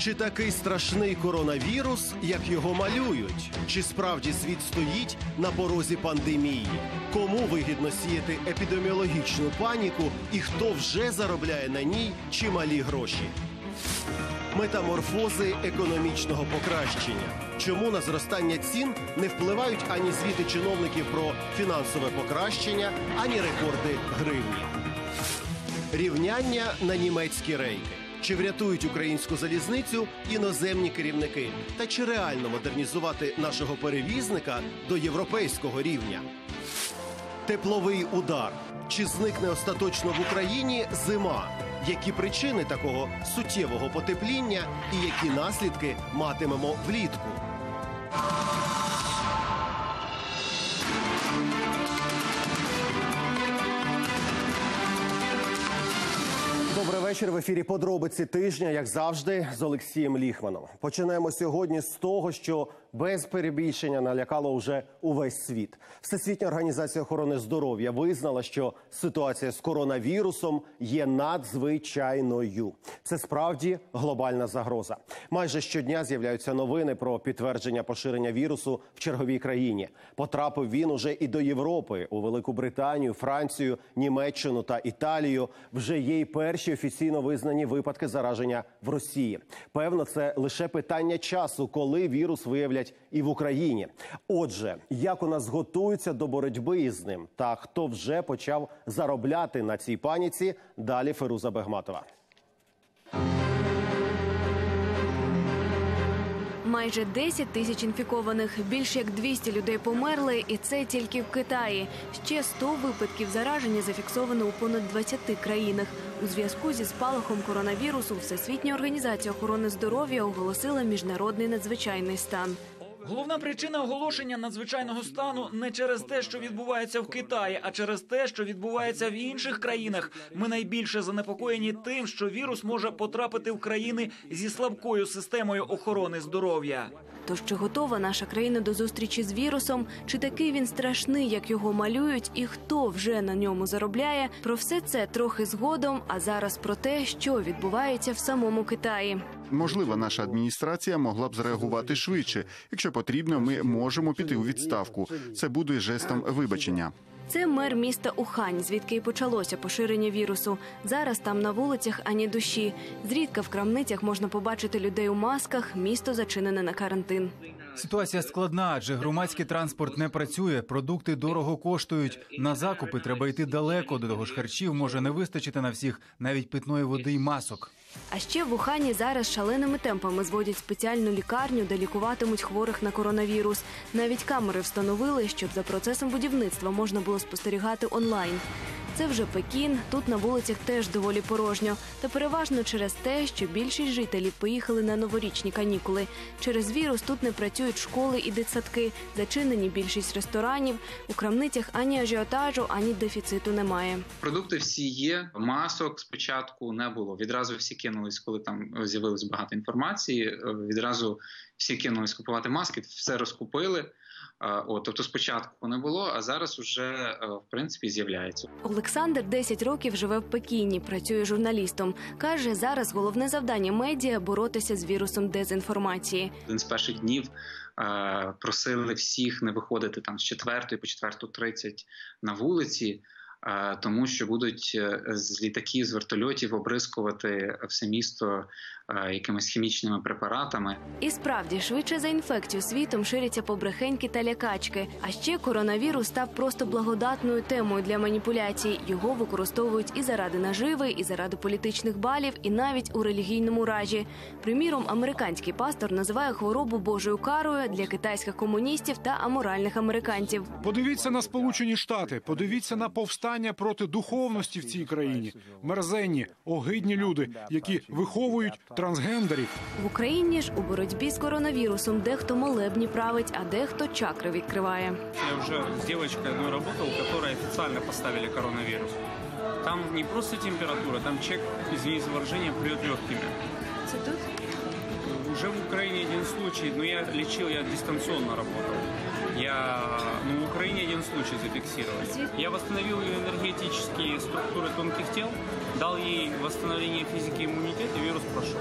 Чи такий страшний коронавірус, як його малюють? Чи справді світ стоїть на порозі пандемії? Кому вигідно сіяти епідеміологічну паніку і хто вже заробляє на ній чималі гроші? Метаморфози економічного покращення. Чому на зростання цін не впливають ані звіти чиновників про фінансове покращення, ані рекорди гривні? Рівняння на німецькі рейки. Чи врятують українську залізницю іноземні керівники? Та чи реально модернізувати нашого перевізника до європейського рівня? Тепловий удар. Чи зникне остаточно в Україні зима? Які причини такого суттєвого потепління і які наслідки матимемо влітку? Добрий вечір. В ефірі «Подробиці тижня», як завжди, з Олексієм Ліхманом. Починаємо сьогодні з того, що без перебільшення налякало вже увесь світ. Всесвітня організація охорони здоров'я визнала, що ситуація з коронавірусом є надзвичайною. Це справді глобальна загроза. Майже щодня з'являються новини про підтвердження поширення вірусу в черговій країні. Потрапив він уже і до Європи. У Велику Британію, Францію, Німеччину та Італію вже є й перші офіційно визнані випадки зараження в Росії. Певно, це лише питання часу, коли вірус виявлять і в Україні. Отже, як у нас готуються до боротьби із ним? Та хто вже почав заробляти на цій паніці? Далі Феруза Бегматова. Майже 10 тисяч інфікованих, більше як 200 людей померли, і це тільки в Китаї. Ще 100 випадків зараження зафіксовано у понад 20 країнах. У зв'язку зі спалахом коронавірусу Всесвітня організація охорони здоров'я оголосила міжнародний надзвичайний стан. Головна причина оголошення надзвичайного стану не через те, що відбувається в Китаї, а через те, що відбувається в інших країнах. Ми найбільше занепокоєні тим, що вірус може потрапити в країни зі слабкою системою охорони здоров'я. Тож чи готова наша країна до зустрічі з вірусом? Чи такий він страшний, як його малюють? І хто вже на ньому заробляє? Про все це трохи згодом, а зараз про те, що відбувається в самому Китаї. Можливо, наша адміністрація могла б зреагувати швидше. Якщо потрібно, ми можемо піти у відставку. Це буде жестом вибачення. Це мер міста Ухань, звідки й почалося поширення вірусу. Зараз там на вулицях ані душі. Зрідка в крамницях можна побачити людей у масках, місто зачинене на карантин. Ситуація складна, адже громадський транспорт не працює, продукти дорого коштують, на закупи треба йти далеко, до того ж харчів може не вистачити на всіх, навіть питної води й масок. А ще в Ухані зараз шаленими темпами зводять спеціальну лікарню, де лікуватимуть хворих на коронавірус. Навіть камери встановили, щоб за процесом будівництва можна було спостерігати онлайн. Це вже Пекін, тут на вулицях теж доволі порожньо. Та переважно через те, що більшість жителів поїхали на новорічні канікули. Через вірус тут не працюють школи і дитсадки, зачинені більшість ресторанів. У крамницях ані ажіотажу, ані дефіциту немає. Продукти всі є, масок спочатку не було. Відразу всі кинулись, коли там з'явилось багато інформації, відразу всі кинулись купувати маски, все розкупили. Тобто спочатку не було, а зараз вже, в принципі, з'являється. Олександр 10 років живе в Пекіні, працює журналістом. Каже, зараз головне завдання медіа – боротися з вірусом дезінформації. Один з перших днів просили всіх не виходити там з 4 по 4:30 на вулиці, тому що будуть з літаків, з вертольотів обрискувати все місто якимись хімічними препаратами. І справді, швидше за інфекцію світом ширяться побрехеньки та лякачки. А ще коронавірус став просто благодатною темою для маніпуляцій. Його використовують і заради наживи, і заради політичних балів, і навіть у релігійному ражі. Приміром, американський пастор називає хворобу Божою карою для китайських комуністів та аморальних американців. Подивіться на Сполучені Штати, подивіться на повстання проти духовності в цій країні. Мерзенні, огидні люди, які виховують трансгендерів. В Україні ж у боротьбі з коронавірусом дехто молебні править, а дехто чакри відкриває. Я вже з дівчинкою одною працював, якій офіційно поставили коронавірус. Там не просто температура, там человек, извини за выражение, плюет легкими. Це тут? Уже в Украине один случай, но я лечил, я дистанционно работал. В Украине один случай зафиксировали. Я восстановил ее энергетические структуры тонких тел, дал ей восстановление физики и иммунитета, и вирус прошел.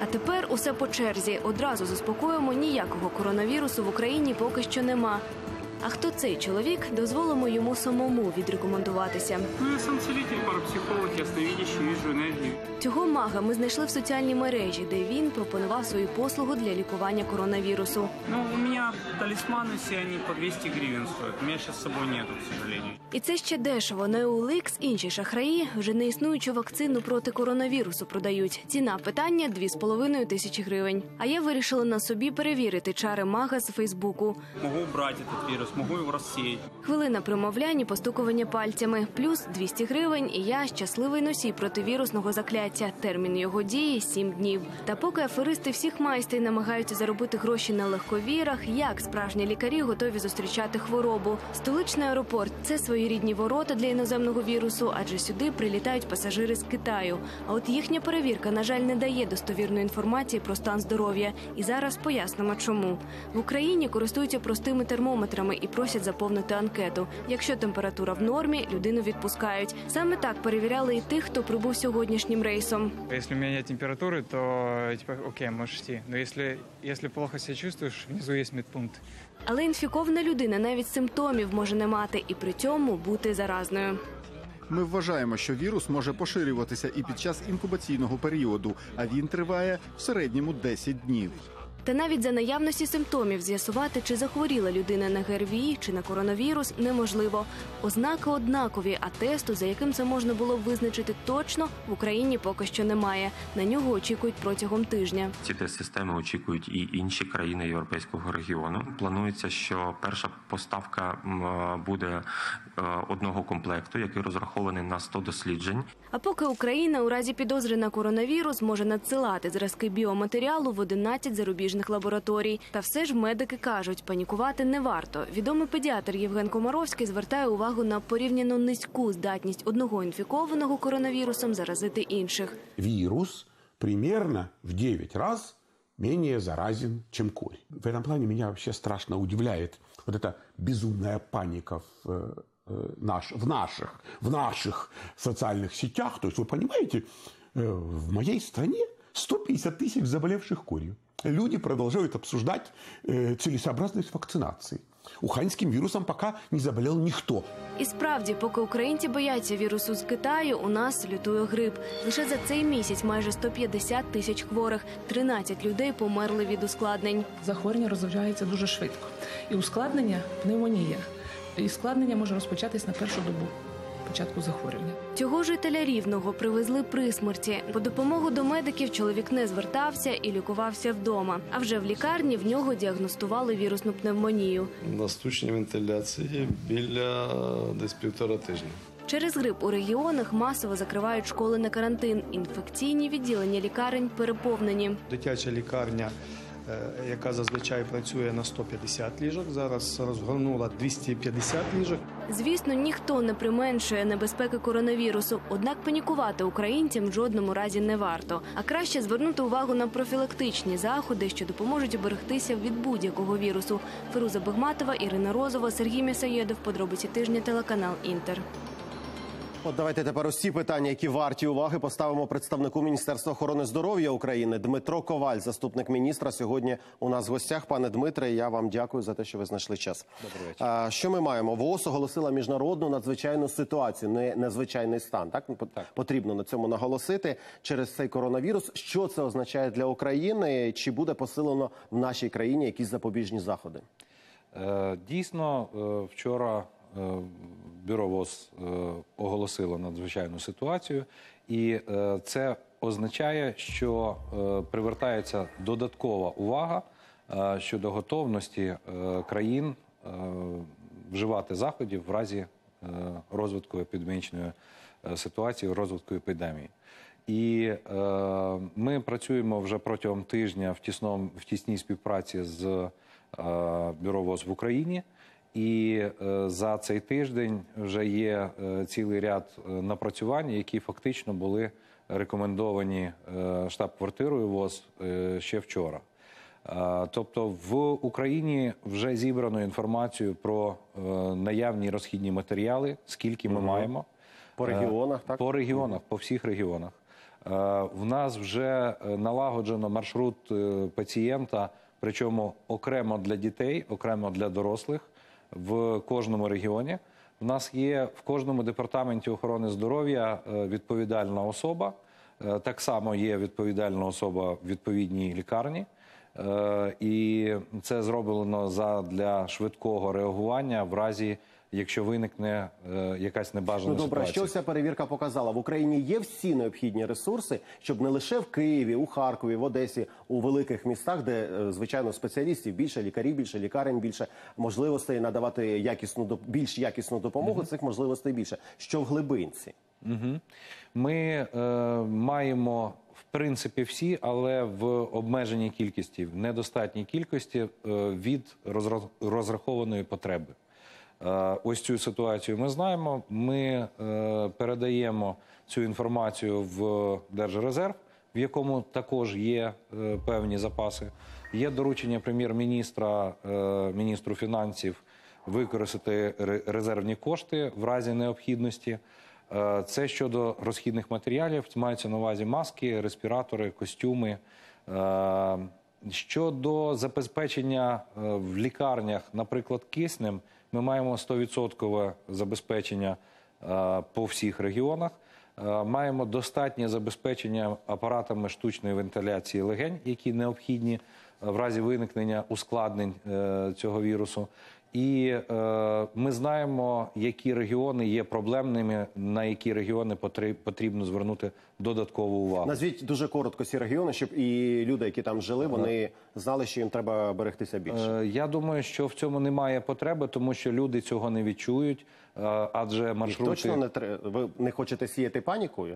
А тепер усе по черзі. Одразу заспокоїмо, ніякого коронавірусу в Україні поки що нема. А хто цей чоловік, дозволимо йому самому відрекомендуватися. Ну, я сам целитель, парапсихолог, ясновидящий, вижу енергію. Цього мага ми знайшли в соціальній мережі, де він пропонував свою послугу для лікування коронавірусу. Ну, у меня талисманы все, они по 200 гривен стоят. У меня сейчас с собой нету, к сожалению. І це ще дешево. Неоликс, інші шахраї вже неіснуючу вакцину проти коронавірусу продають. Ціна питання – 2,5 тисячі гривень. А я вирішила на собі перевірити чари мага з Фейсбуку. Могу убрать этот вирус, могу его рассеять. Хвилина примовлянь і постукування пальцями. Плюс 200 гривень і я щасливий носій противірусного закляття. Термін його дії – 7 днів. Та поки аферисти всіх майстрів намагаються заробити гроші на легковірах, як справжні лікарі готові зустрічати хворобу. Столичний аеропорт – це своєрідні ворота для іноземного вірусу, адже сюди прилітають пасажири з Китаю. А от їхня перевірка, на жаль, не дає достовірної інформації про стан здоров'я. І зараз пояснимо, чому. В Україні користуються простими термометрами і просять заповнити анкету. Якщо температура в нормі, людину відпускають. Саме так перевіряли і тих, хто прибув сьогоднішнім рейсом. Если у меня нет температуры, то типа окей, можешь идти. Но если плохо себя чувствуешь, внизу есть медпункт. Але інфікована людина навіть симптомів може не мати і при цьому бути заразною. Ми вважаємо, що вірус може поширюватися і під час інкубаційного періоду, а він триває в середньому 10 днів. Та навіть за наявності симптомів з'ясувати, чи захворіла людина на ГРВІ чи на коронавірус, неможливо. Ознаки однакові, а тесту, за яким це можна було б визначити точно, в Україні поки що немає. На нього очікують протягом тижня. Ці тест-системи очікують і інші країни Європейського регіону. Планується, що перша поставка буде одного комплекту, який розрахований на 100 досліджень. А поки Україна у разі підозри на коронавірус може надсилати зразки біоматеріалу в 11 зарубіжних лабораторій. Та все ж медики кажуть, панікувати не варто. Відомий педіатр Євген Комаровський звертає увагу на порівняно низьку здатність одного інфікованого коронавірусом заразити інших. Вирус примерно в 9 раз менее заразен, чем корень. В этом плане меня вообще страшно удивляет вот эта безумная паника в наших социальных сетях. То есть, вы понимаете, в моей стране 150 тысяч заболевших корью. Люди продолжают обсуждать целесообразность вакцинации. Уханьським вірусом поки не заболів ніхто. І справді, поки українці бояться вірусу з Китаю, у нас лютує грип. Лише за цей місяць майже 150 тисяч хворих, 13 людей померли від ускладнень. Захворювання розвивається дуже швидко. І ускладнення – пневмонія. І складнення може розпочатись на першу добу початку захворювання. Цього жителя Рівного привезли при смерті. По допомогу до медиків чоловік не звертався і лікувався вдома. А вже в лікарні в нього діагностували вірусну пневмонію. На штучній вентиляції біля десь 1,5 тижня. Через грип у регіонах масово закривають школи на карантин. Інфекційні відділення лікарень переповнені. Дитяча лікарня, яка зазвичай працює на 150 ліжок, зараз розгорнула 250 ліжок. Звісно, ніхто не применшує небезпеки коронавірусу, однак панікувати українцям в жодному разі не варто. А краще звернути увагу на профілактичні заходи, що допоможуть оберегтися від будь-якого вірусу. Феруза Бегматова, Ірина Розова, Сергій Мєсоєдов. Подробиці тижня, телеканал «Інтер». От давайте тепер усі питання, які варті уваги, поставимо представнику Міністерства охорони здоров'я України. Дмитро Коваль, заступник міністра, сьогодні у нас в гостях. Пане Дмитре, я вам дякую за те, що ви знайшли час. Добрий вечір. Що ми маємо? ВООЗ оголосила міжнародну надзвичайну ситуацію, не надзвичайний стан. Так? Потрібно на цьому наголосити через цей коронавірус. Що це означає для України? Чи буде посилено в нашій країні якісь запобіжні заходи? Дійсно, вчора Бюро ВООЗ оголосило надзвичайну ситуацію, і це означає, що привертається додаткова увага щодо готовності країн вживати заходів в разі розвитку епідемічної ситуації, розвитку епідемії. І ми працюємо вже протягом тижня в тісній співпраці з Бюро ВООЗ в Україні. І за цей тиждень вже є цілий ряд напрацювань, які фактично були рекомендовані штаб-квартирою ВООЗ ще вчора. Тобто в Україні вже зібрано інформацію про наявні розхідні матеріали, скільки ми маємо. По регіонах, так? По регіонах, по всіх регіонах. В нас вже налагоджено маршрут пацієнта, причому окремо для дітей, окремо для дорослих в кожному регіоні. У нас є в кожному департаменті охорони здоров'я відповідальна особа. Так само є відповідальна особа в відповідній лікарні. І це зроблено для швидкого реагування в разі, якщо виникне якась небажана Добре, ситуація. що ця перевірка показала? В Україні є всі необхідні ресурси, щоб не лише в Києві, у Харкові, в Одесі, у великих містах, де, звичайно, спеціалістів більше, лікарів більше, лікарень більше, можливостей надавати більш якісну допомогу, цих можливостей більше. Що в глибинці? Ми маємо, в принципі, всі, але в обмеженій кількості, в недостатній кількості від розрахованої потреби. Ось цю ситуацію ми знаємо, ми передаємо цю інформацію в Держрезерв, в якому також є певні запаси. Є доручення прем'єр-міністра, міністру фінансів використати резервні кошти в разі необхідності. Це щодо розхідних матеріалів, мається на увазі маски, респіратори, костюми. Щодо забезпечення в лікарнях, наприклад, киснем, ми маємо 100% забезпечення по всіх регіонах. Маємо достатнє забезпечення апаратами штучної вентиляції легень, які необхідні в разі виникнення ускладнень цього вірусу. І ми знаємо, які регіони є проблемними, на які регіони потрібно звернути додаткову увагу. Назвіть дуже коротко ці регіони, щоб і люди, які там жили, вони знали, що їм треба берегтися більше. Я думаю, що в цьому немає потреби, тому що люди цього не відчують, адже маршрути... Точно ви не хочете сіяти паніку?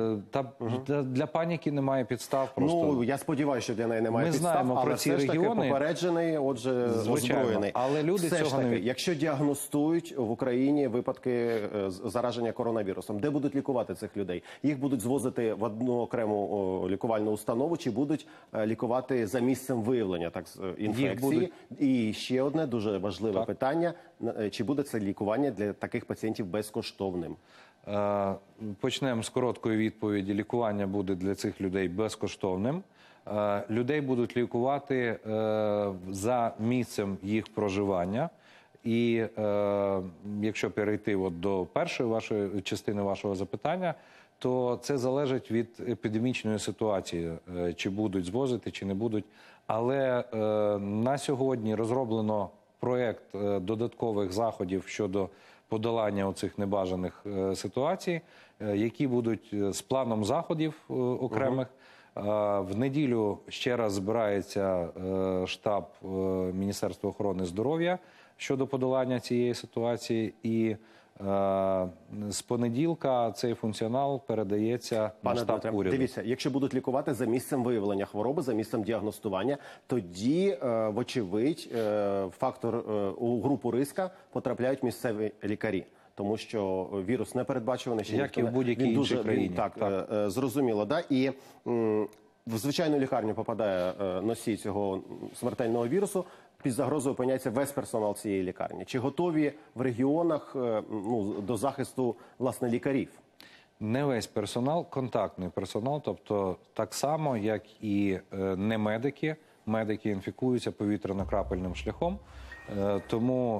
Для паніки немає підстав. Просто... Ну, я сподіваюся, що для неї немає підстав, але все ж таки попереджений, отже, озброєний. Але люди цього не... Якщо діагностують в Україні випадки зараження коронавірусом, де будуть лікувати цих людей? Їх будуть звозити в одну окрему лікувальну установу, чи будуть лікувати за місцем виявлення інфекції? І ще одне дуже важливе питання, чи буде це лікування для таких пацієнтів безкоштовним? Почнемо з короткої відповіді. Лікування буде для цих людей безкоштовним. Людей будуть лікувати за місцем їх проживання. І якщо перейти до першої частини вашого запитання, то це залежить від епідемічної ситуації, чи будуть звозити, чи не будуть. Але на сьогодні розроблено проєкт додаткових заходів щодо подолання оцих небажаних ситуацій, які будуть з планом заходів окремих. В неділю ще раз збирається штаб Міністерства охорони здоров'я щодо подолання цієї ситуації, і з понеділка цей функціонал передається на штаб уряду. Дивіться, якщо будуть лікувати за місцем виявлення хвороби, за місцем діагностування, тоді, вочевидь, у групу риска потрапляють місцеві лікарі. Тому що вірус непередбачуваний, ще як і в будь-якій іншій країні. Так, зрозуміло, да? І в звичайну лікарню попадає носій цього смертельного вірусу, під загрозою опиняється весь персонал цієї лікарні. Чи готові в регіонах до захисту, власне, лікарів? Не весь персонал, контактний персонал, тобто так само, як і не медики. Медики інфікуються повітряно-крапельним шляхом, тому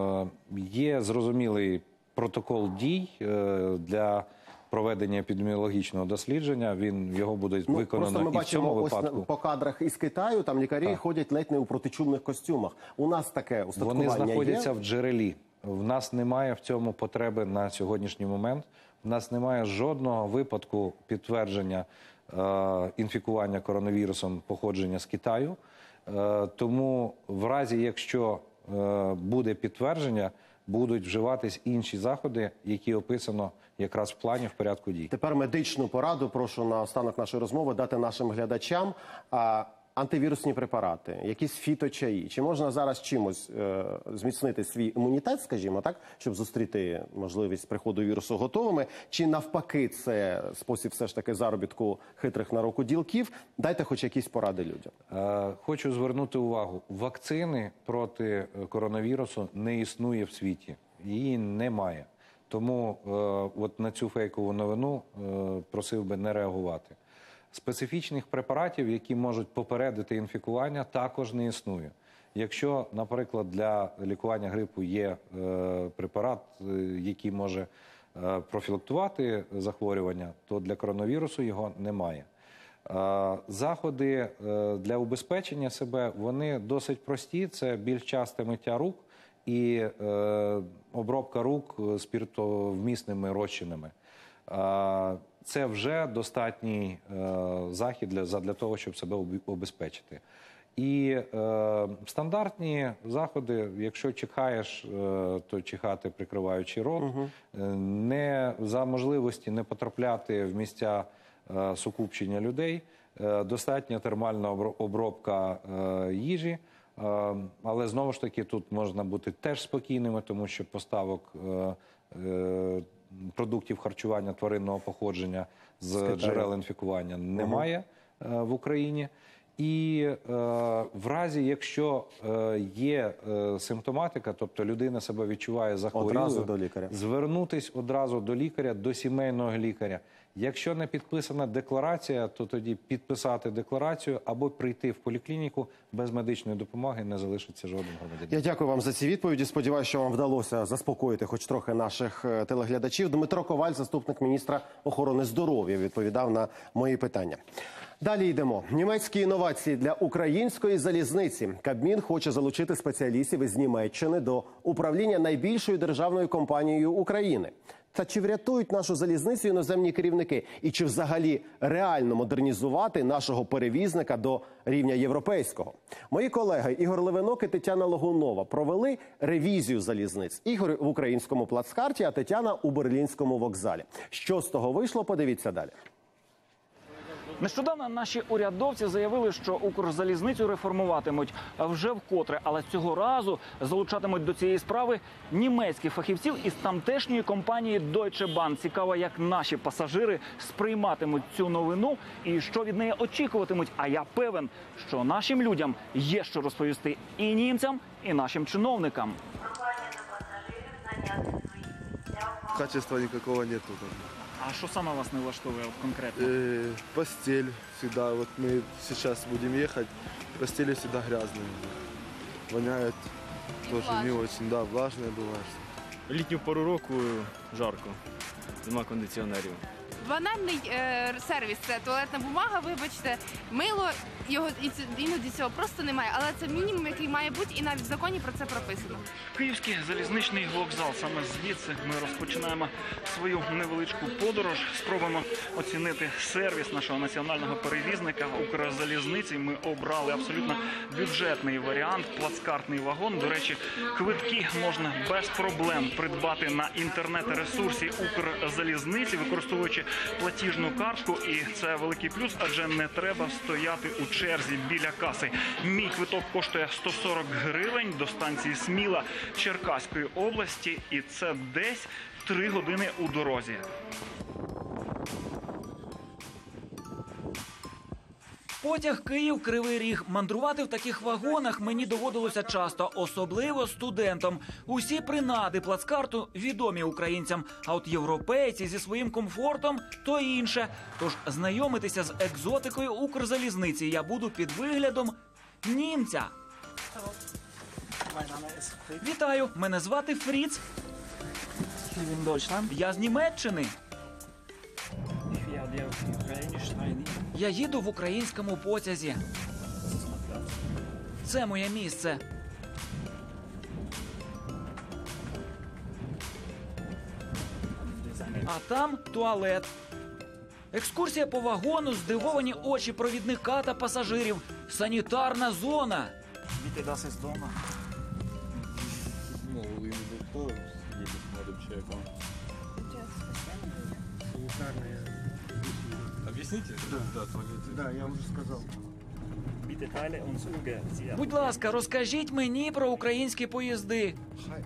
є зрозумілий протокол дій для проведення епідеміологічного дослідження. Його буде виконано і в цьому випадку. Ось по кадрах із Китаю, там лікарі ходять ледь не у протичумних костюмах. У нас таке устаткування є? Вони знаходяться в джерелі. В нас немає в цьому потреби на сьогоднішній момент. В нас немає жодного випадку підтвердження інфікування коронавірусом походження з Китаю. Тому в разі, якщо буде підтвердження, будуть вживатись інші заходи, які описано якраз в плані, в порядку дій. Тепер медичну пораду прошу на останок нашої розмови дати нашим глядачам. Антивірусні препарати, якісь фіточаї. Чи можна зараз чимось зміцнити свій імунітет, скажімо так, щоб зустріти можливість приходу вірусу готовими? Чи навпаки це спосіб все ж таки заробітку хитрих на руку ділків? Дайте хоч якісь поради людям. Хочу звернути увагу. Вакцини проти коронавірусу не існує в світі. Її немає. Тому от на цю фейкову новину просив би не реагувати. Специфічних препаратів, які можуть попередити інфікування, також не існує. Якщо, наприклад, для лікування грипу є препарат, який може профілактувати захворювання, то для коронавірусу його немає. Заходи для убезпечення себе, вони досить прості. Це більш часте миття рук і обробка рук спиртовмісними розчинами. Це вже достатній захід для того, щоб себе убезпечити. І стандартні заходи, якщо чихаєш, то чихати, прикриваючи рот, не за можливості не потрапляти в місця сукупчення людей, достатня термальна обробка їжі, але знову ж таки тут можна бути теж спокійними, тому що поставок продуктів харчування тваринного походження з джерел інфікування немає в Україні. І в разі, якщо є симптоматика, тобто людина себе відчуває захворілою, звернутись одразу до лікаря, до сімейного лікаря. Якщо не підписана декларація, то тоді підписати декларацію або прийти в поліклініку, без медичної допомоги не залишиться жоден громадянин. Я дякую вам за ці відповіді. Сподіваюся, що вам вдалося заспокоїти хоч трохи наших телеглядачів. Дмитро Коваль, заступник міністра охорони здоров'я, відповідав на мої питання. Далі йдемо. Німецькі інновації для української залізниці. Кабмін хоче залучити спеціалістів із Німеччини до управління найбільшою державною компанією України. Та чи врятують нашу залізницю іноземні керівники? І чи взагалі реально модернізувати нашого перевізника до рівня європейського? Мої колеги Ігор Левинок і Тетяна Логунова провели ревізію залізниць. Ігор в українському плацкарті, а Тетяна у берлінському вокзалі. Що з того вийшло, подивіться далі. Нещодавно наші урядовці заявили, що Укрзалізницю реформуватимуть вже вкотре, але цього разу залучатимуть до цієї справи німецьких фахівців із тамтешньої компанії Deutsche Bahn. Цікаво, як наші пасажири сприйматимуть цю новину і що від неї очікуватимуть. А я певен, що нашим людям є що розповісти і німцям, і нашим чиновникам. Качества никакого нету. А что самое вас не влаштовывает конкретно? Постель всегда. Вот мы сейчас будем ехать, постели всегда грязные. Воняет тоже не очень, да, влажное бывает. Літню пору року жарко, нема кондиціонерів. Банальний сервіс – це туалетна бумага, вибачте, мило, його іноді цього просто немає, але це мінімум, який має бути, і навіть в законі про це прописано. Київський залізничний вокзал. Саме звідси ми розпочинаємо свою невеличку подорож. Спробуємо оцінити сервіс нашого національного перевізника Укрзалізниці. Ми обрали абсолютно бюджетний варіант – плацкартний вагон. До речі, квитки можна без проблем придбати на інтернет-ресурсі Укрзалізниці, використовуючи платіжну картку. І це великий плюс, адже не треба стояти у черзі біля каси. Мій квиток коштує 140 гривень до станції Сміла Черкаської області. І це десь 3 години у дорозі. Потяг Київ-Кривий Ріг. Мандрувати в таких вагонах мені доводилося часто, особливо студентам. Усі принади плацкарту відомі українцям, а от європейці зі своїм комфортом – то інше. Тож знайомитися з екзотикою Укрзалізниці я буду під виглядом німця. Вітаю, мене звати Фріц. Я з Німеччини. Я їду в українському потязі. Це моє місце. А там туалет. Екскурсія по вагону, здивовані очі провідника та пасажирів. Санітарна зона. Объясните? Да, туалет. Да, я уже сказал. Будь ласка, розкажіть мені про українські поїзди. Хай.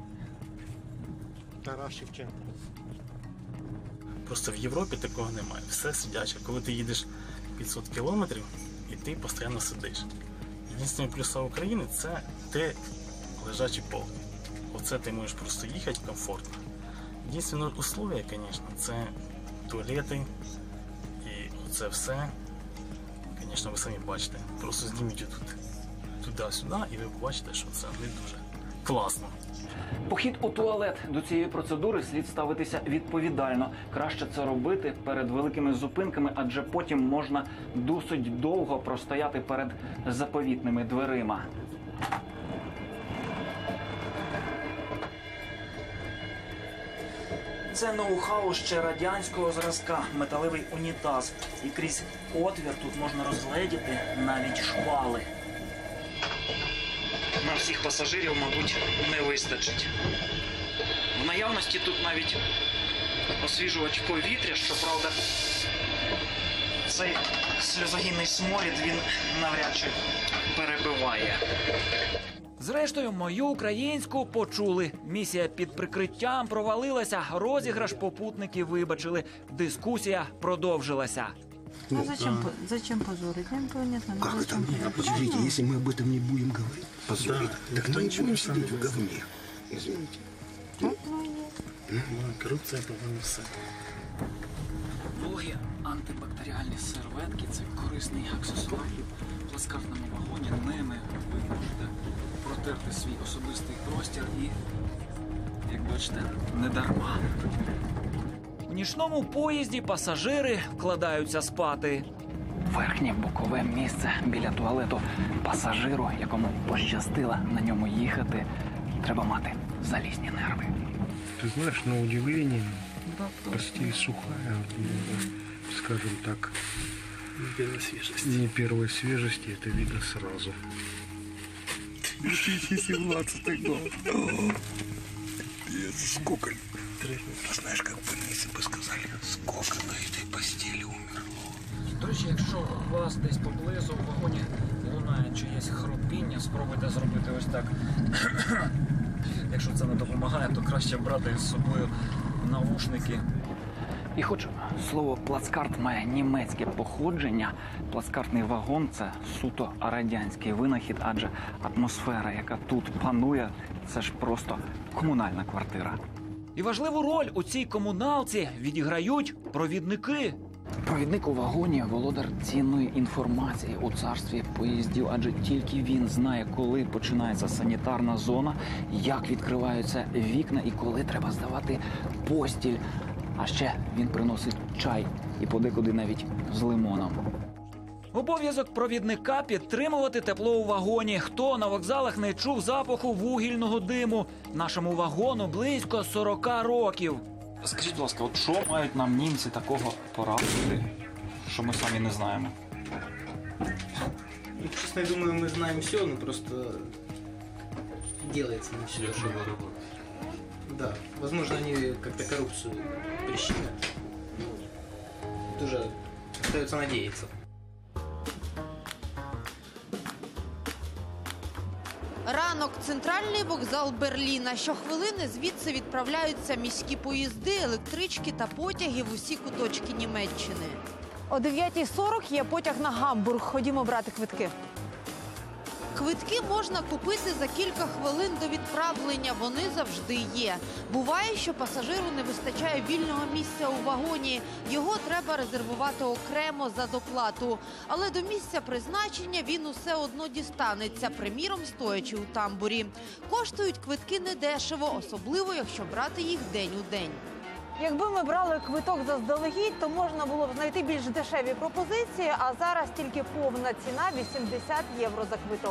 Тарас Шевченко. Просто в Європі такого немає. Все сидяче. Коли ти їдеш 500 кілометрів, і ти постійно сидиш. Єдиний плюс України – це те лежачі полки. Оце ти можеш просто їхати комфортно. Єдине условие, звісно, це туалети і це все. Звісно, ви самі бачите. Просто зніміть туди-сюди і ви побачите, що це не дуже класно. Похід у туалет. До цієї процедури слід ставитися відповідально. Краще це робити перед великими зупинками, адже потім можна досить довго простояти перед заповітними дверима. Це ноу-хау ще радянського зразка. Металевий унітаз. І крізь отвір тут можна розгледіти навіть шпали. На всіх пасажирів, мабуть, не вистачить. В наявності тут навіть освіжувач повітря, щоправда, цей сльозогінний сморід він навряд чи перебиває. Зрештою, мою українську почули. Місія під прикриттям провалилася, розіграш попутники вибачили. Дискусія продовжилася. А зачем позорить? Непонятно. Как это? Нет, подождите, если мы об этом не будем говорить, позорить, так мы не будем сидеть в говне. Извините. Корупція, по-моєму, все. Вологі антибактеріальні серветки – це корисний аксесуар. В плацкартному вагоні ними ви можете протерти свій особистий простір і, як бачите, не дарма. В нічному поїзді пасажири вкладаються спати. Верхнє бокове місце біля туалету пасажиру, якому пощастило на ньому їхати, треба мати залізні нерви. Ты знаешь, на удивление, постель сухая, скажем так, не первой свежести, это видно сразу. 2017 год. Сколько? Знаешь, как бы, если бы сказали, сколько на этой постели умерло. До речі, якщо у вас десь поблизу в вагоні лунає чиєсь хропіння, спробуйте зробити ось так. Якщо це не допомагає, то краще брати з собою навушники. І хоч слово «плацкарт» має німецьке походження, плацкартний вагон – це суто радянський винахід, адже атмосфера, яка тут панує, це ж просто комунальна квартира. І важливу роль у цій комуналці відіграють провідники. Провідник у вагоні – володар цінної інформації у царстві поїздів, адже тільки він знає, коли починається санітарна зона, як відкриваються вікна і коли треба здавати постіль. А ще він приносить чай і подекуди навіть з лимоном. Обов'язок провідника – підтримувати тепло у вагоні. Хто на вокзалах не чув запаху вугільного диму? Нашому вагону близько 40 років. Скажіть, будь ласка, от що мають нам німці такого порадити, що ми самі не знаємо? Честно, я думаю, мы знаем все, но просто делается не все. Да, возможно, они как-то коррупцию прищемят. Тоже остается надеяться. Ранок. Центральний вокзал Берліна. Щохвилини звідси відправляються міські поїзди, електрички та потяги в усі куточки Німеччини. О 9:40 є потяг на Гамбург. Ходімо брати квитки. Квитки можна купити за кілька хвилин до відправлення, вони завжди є. Буває, що пасажиру не вистачає вільного місця у вагоні. Його треба резервувати окремо за доплату. Але до місця призначення він усе одно дістанеться, приміром, стоячи у тамбурі. Коштують квитки недешево, особливо, якщо брати їх день у день. Якби ми брали квиток заздалегідь, то можна було б знайти більш дешеві пропозиції, а зараз тільки повна ціна – 80 євро за квиток.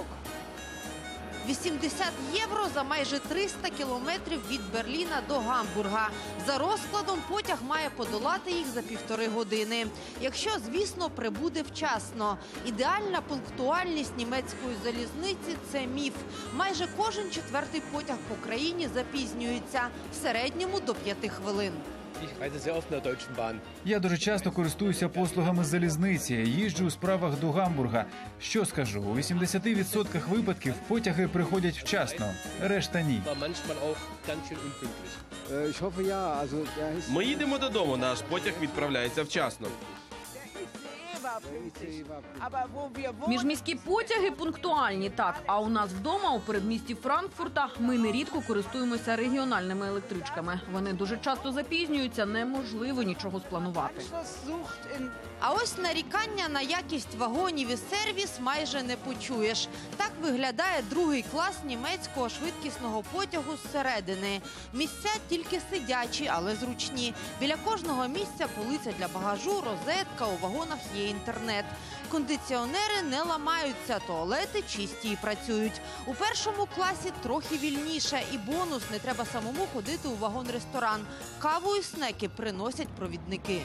80 євро за майже 300 кілометрів від Берліна до Гамбурга. За розкладом потяг має подолати їх за 1,5 години. Якщо, звісно, прибуде вчасно. Ідеальна пунктуальність німецької залізниці – це міф. Майже кожен четвертий потяг по країні запізнюється. В середньому до 5 хвилин. Я дуже часто користуюся послугами залізниці, їжджу у справах до Гамбурга. Що скажу, у 80% випадків потяги приходять вчасно, решта ні. Ми їдемо додому, наш потяг відправляється вчасно. Міжміські потяги пунктуальні, так. А у нас вдома, у передмісті Франкфурта, ми нерідко користуємося регіональними електричками. Вони дуже часто запізнюються, неможливо нічого спланувати. А ось нарікання на якість вагонів і сервіс майже не почуєш. Так виглядає другий клас німецького швидкісного потягу зсередини. Місця тільки сидячі, але зручні. Біля кожного місця полиця для багажу, розетка, у вагонах є інтернет. Кондиціонери не ламаються, туалети чисті і працюють. У першому класі трохи вільніше і бонус – не треба самому ходити у вагон-ресторан. Каву і снеки приносять провідники.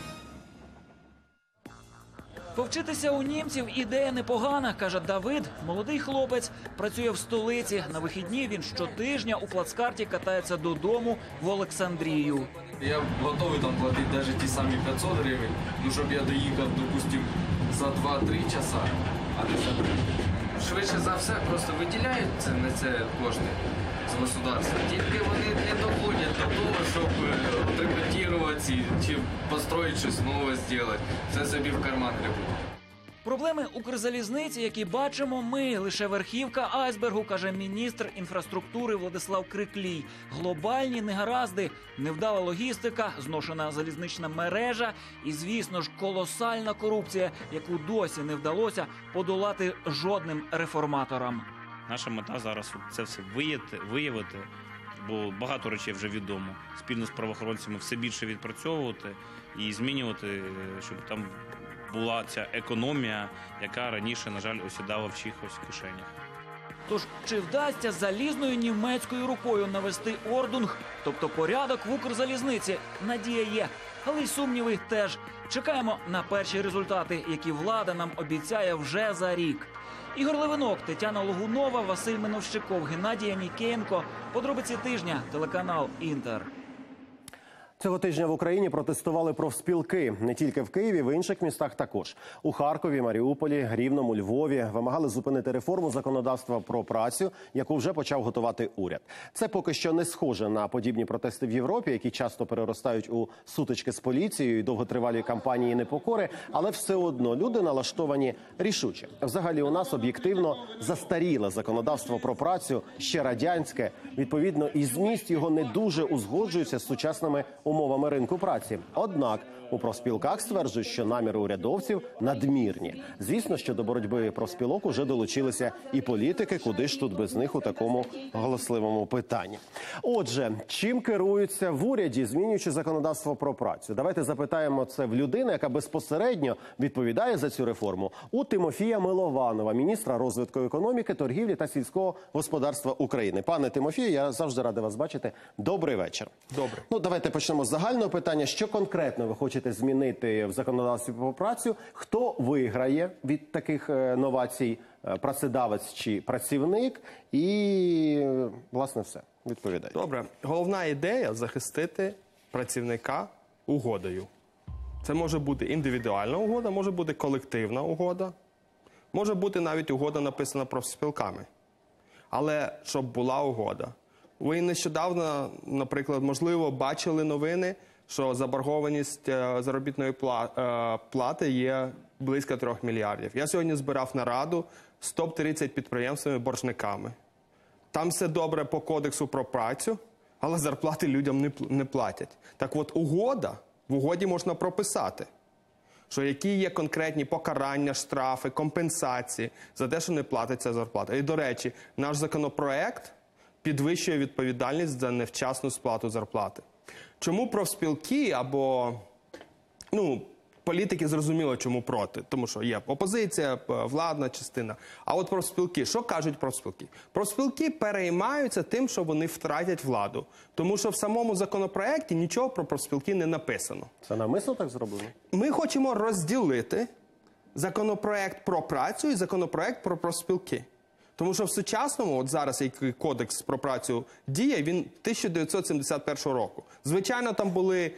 Повчитися у німців – ідея непогана, каже Давид. Молодий хлопець, працює в столиці. На вихідні він щотижня у плацкарті катається додому в Олександрію. Я готовий там платити навіть ті самі 500 гривень, ну, щоб я доїхав, допустим, за 2-3 часа, а не за 3. Швидше за все просто виділяють на це кошти з государства. Тільки вони не доходять до того, щоб отремонтувати чи построїти щось нове зробити. Це собі в карман гребуть. Проблеми Укрзалізниці, які бачимо ми, лише верхівка айсбергу, каже міністр інфраструктури Владислав Криклій. Глобальні негаразди, невдала логістика, зношена залізнична мережа і, звісно ж, колосальна корупція, яку досі не вдалося подолати жодним реформаторам. Наша мета зараз це все виявити, бо багато речей вже відомо. Спільно з правоохоронцями все більше відпрацьовувати і змінювати, щоб там була ця економія, яка раніше, на жаль, осідала в чиїхось кишенях. Тож, чи вдасться залізною німецькою рукою навести ордунг, тобто порядок в Укрзалізниці? Надія є, але й сумніви теж. Чекаємо на перші результати, які влада нам обіцяє вже за рік. Ігор Левинок, Тетяна Логунова, Василь Миновщиков, Геннадій Анікієнко. Подробиці тижня, телеканал «Інтер». Цього тижня в Україні протестували профспілки. Не тільки в Києві, в інших містах також. У Харкові, Маріуполі, Рівному, Львові вимагали зупинити реформу законодавства про працю, яку вже почав готувати уряд. Це поки що не схоже на подібні протести в Європі, які часто переростають у сутички з поліцією і довготривалі кампанії непокори, але все одно люди налаштовані рішуче. Взагалі у нас об'єктивно застаріле законодавство про працю, ще радянське. Відповідно, і зміст його не дуже узгоджується з сучасними умовами ринку праці. Однак у профспілках стверджують, що наміри урядовців надмірні. Звісно, що до боротьби профспілок уже долучилися і політики, куди ж тут без них у такому голосливому питанні. Отже, чим керуються в уряді, змінюючи законодавство про працю? Давайте запитаємо це в людини, яка безпосередньо відповідає за цю реформу. У Тимофія Милованова, міністра розвитку економіки, торгівлі та сільського господарства України. Пане Тимофію, я завжди радий вас бачити. Добрий вечір. Добре. Ну, давайте почнемо з загального питання. Що конкретно ви хочете змінити в законодавстві про працю? Хто виграє від таких новацій? Працедавець чи працівник? І, власне, все. Відповідайте. Добре. Головна ідея – захистити працівника угодою. Це може бути індивідуальна угода, може бути колективна угода, може бути навіть угода, написана профспілками. Але щоб була угода. Ви нещодавно, наприклад, можливо, бачили новини, що заборгованість заробітної плати є близько 3 мільярдів. Я сьогодні збирав нараду з топ-30 підприємствами-боржниками. Там все добре по кодексу про працю, але зарплати людям не платять. Так от угода, в угоді можна прописати, що які є конкретні покарання, штрафи, компенсації за те, що не платиться зарплата. І, до речі, наш законопроект підвищує відповідальність за невчасну сплату зарплати. Чому профспілки або, політики зрозуміло, чому проти, тому що є опозиція, владна частина. А от профспілки, що кажуть профспілки? Профспілки переймаються тим, що вони втратять владу, тому що в самому законопроекті нічого про профспілки не написано. Це навмисно так зроблено? Ми хочемо розділити законопроект про працю і законопроект про профспілки. Тому що в сучасному, от зараз який кодекс про працю діє, він 1971 року. Звичайно, там були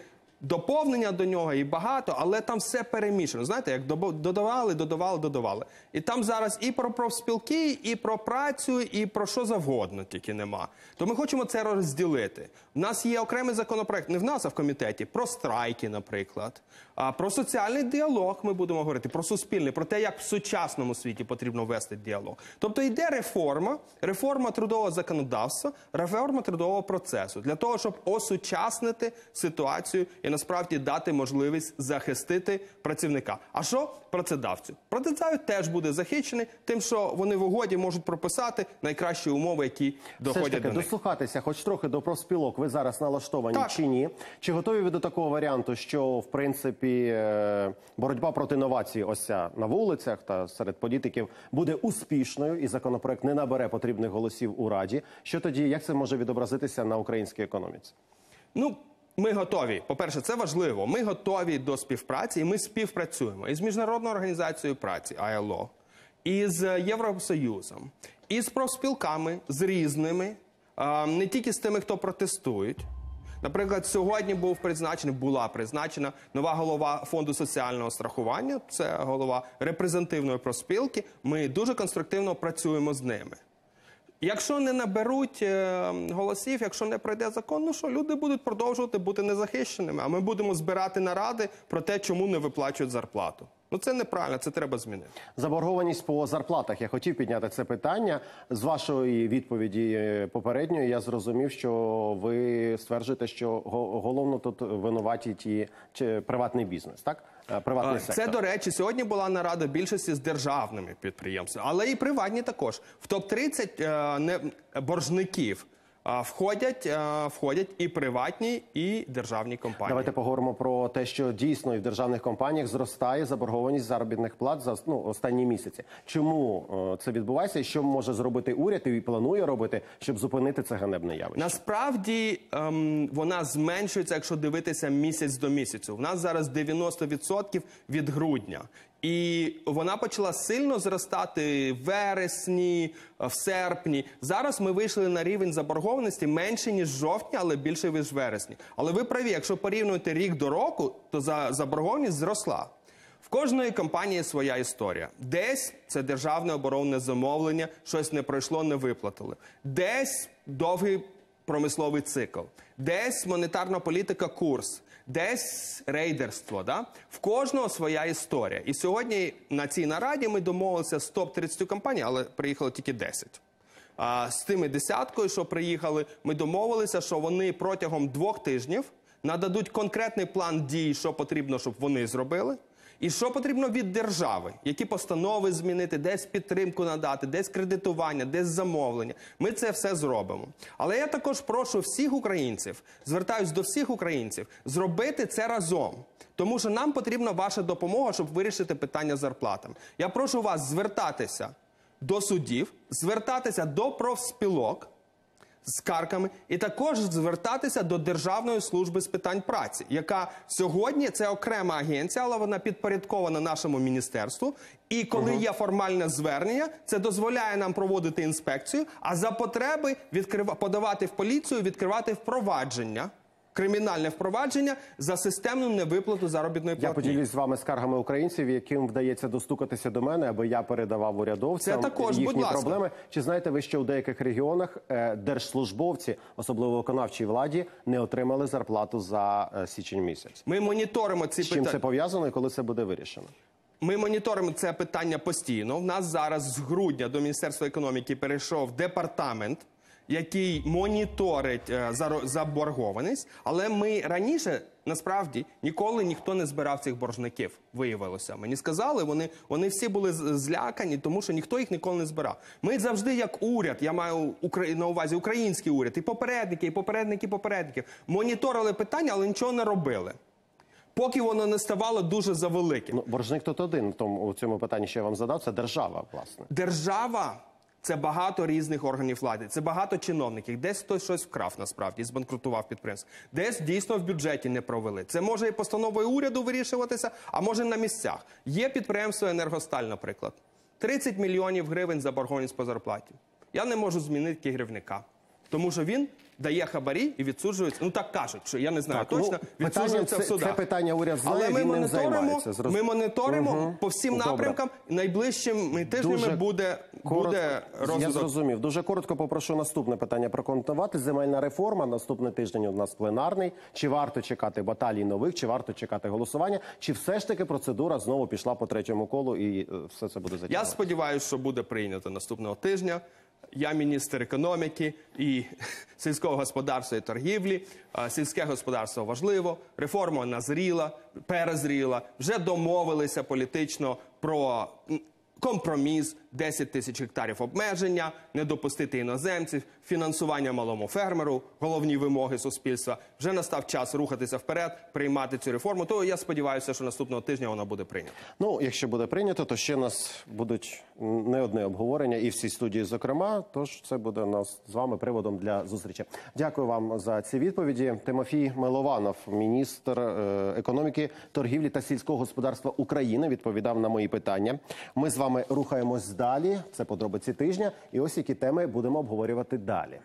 доповнення до нього і багато, але там все перемішано. Знаєте, як додавали. І там зараз і про профспілки, і про працю, і про що завгодно тільки нема. То ми хочемо це розділити. У нас є окремий законопроект, не в нас, а в комітеті, про страйки, наприклад. Про соціальний діалог ми будемо говорити, про суспільний, про те, як в сучасному світі потрібно вести діалог. Тобто йде реформа трудового законодавства, реформа трудового процесу, для того, щоб осучаснити ситуацію і насправді дати можливість захистити працівника. А що працедавцю? Працедавець теж буде захищений тим, що вони в угоді можуть прописати найкращі умови, які доходять до них. Дослухатися хоч трохи до профспілок ви зараз налаштовані чи ні? Чи готові ви до такого варіанту, що, в принципі, боротьба проти новацій ось ця на вулицях та серед політиків буде успішною і законопроект не набере потрібних голосів у Раді? Що тоді, як це може відобразитися на українській економіці? Ну, ми готові. По-перше, це важливо. Ми готові до співпраці, і ми співпрацюємо із Міжнародною організацією праці, ILO, із Євросоюзом, із профспілками, з різними, не тільки з тими, хто протестують. Наприклад, сьогодні була призначена нова голова Фонду соціального страхування, це голова репрезентативної профспілки. Ми дуже конструктивно працюємо з ними. Якщо не наберуть голосів, якщо не пройде закон, ну що, люди будуть продовжувати бути незахищеними, а ми будемо збирати наради про те, чому не виплачують зарплату. Ну це неправильно, це треба змінити. Заборгованість по зарплатах. Я хотів підняти це питання. З вашої відповіді попередньої я зрозумів, що ви стверджуєте, що головно тут винуваті приватний бізнес, так? Приватний сектор. Це, до речі, сьогодні була нарада більшості з державними підприємствами, але і приватні також. В топ-30 боржників входять і приватні, і державні компанії. Давайте поговоримо про те, що дійсно і в державних компаніях зростає заборгованість заробітних плат за останні місяці. Чому це відбувається і що може зробити уряд і планує робити, щоб зупинити це ганебне явище? Насправді вона зменшується, якщо дивитися місяць до місяцю. У нас зараз 90% від грудня. І вона почала сильно зростати в вересні, в серпні. Зараз ми вийшли на рівень заборгованості менше, ніж в жовтні, але більше, ніж в вересні. Але ви праві, якщо порівнюєте рік до року, то заборгованість зросла. В кожної компанії своя історія. Десь це державне оборонне замовлення, щось не пройшло, не виплатили. Десь довгий промисловий цикл. Десь монетарна політика, курс. Десь рейдерство. Да? В кожного своя історія. І сьогодні на цій нараді ми домовилися з топ-30 компаній, але приїхало тільки 10. З тими десяткою, що приїхали, ми домовилися, що вони протягом 2 тижнів нададуть конкретний план дій, що потрібно, щоб вони зробили. І що потрібно від держави? Які постанови змінити, десь підтримку надати, десь кредитування, десь замовлення. Ми це все зробимо. Але я також прошу всіх українців, звертаюсь до всіх українців, зробити це разом. Тому що нам потрібна ваша допомога, щоб вирішити питання з зарплатами. Я прошу вас звертатися до судів, звертатися до профспілок з скаргами і також звертатися до Державної служби з питань праці, яка сьогодні, це окрема агенція, але вона підпорядкована нашому міністерству. І коли є формальне звернення, це дозволяє нам проводити інспекцію, а за потреби подавати в поліцію, відкривати впровадження, кримінальне впровадження за системну невиплату заробітної платні. Я поділюсь з вами скаргами українців, яким вдається достукатися до мене, аби я передавав урядовцям їхні проблеми. Чи знаєте ви, що у деяких регіонах держслужбовці, особливо виконавчій владі, не отримали зарплату за січень місяць? Ми моніторимо ці питання. З чим це пов'язано і коли це буде вирішено? Ми моніторимо це питання постійно. У нас зараз з грудня до Міністерства економіки перейшов департамент, який моніторить заборгованість, але ми раніше, насправді, ніколи ніхто не збирав цих боржників, виявилося. Мені сказали, вони всі були злякані, тому що ніхто їх ніколи не збирав. Ми завжди, як уряд, я маю на увазі український уряд, і попередники, моніторили питання, але нічого не робили. Поки воно не ставало дуже завеликим. Боржник тут один у цьому питанні, що я вам задав, це держава, власне. Держава – це багато різних органів влади, це багато чиновників. Десь хтось щось вкрав, насправді, збанкрутував підприємство. Десь дійсно в бюджеті не провели. Це може і постановою уряду вирішуватися, а може на місцях. Є підприємство «Енергосталь», наприклад. 30 мільйонів гривень заборгованість по зарплаті. Я не можу змінити керівника, тому що він дає хабарі і відсуджується. Ну так кажуть, що я не знаю точно, відсуджується в судах. Це питання уряд знає, але він ним займається. ми моніторимо по всім напрямкам, і найближчими тижнями буде розвиток. Я зрозумів. Дуже коротко попрошу наступне питання прокоментувати. Земельна реформа, наступний тиждень у нас пленарний. Чи варто чекати баталій нових, чи варто чекати голосування, чи все ж таки процедура знову пішла по третьому колу і все це буде затягнуто? Я сподіваюся, що буде прийнято наступного тижня. Я міністр економіки і сільського господарства і торгівлі. Сільське господарство важливо, реформа назріла, перезріла, вже домовилися політично про компроміс, 10 тисяч гектарів обмеження, не допустити іноземців, фінансування малому фермеру, головні вимоги суспільства. Вже настав час рухатися вперед, приймати цю реформу. То я сподіваюся, що наступного тижня вона буде прийнята. Ну, якщо буде прийнято, то ще у нас будуть не одне обговорення і в цій студії, зокрема. Тож це буде у нас з вами приводом для зустрічі. Дякую вам за ці відповіді. Тимофій Милованов, міністр економіки, торгівлі та сільського господарства України, відповідав на мої питання. Ми з вами рухаємось далі. Це подробиці тижня. І ось які теми будемо обговорювати далі.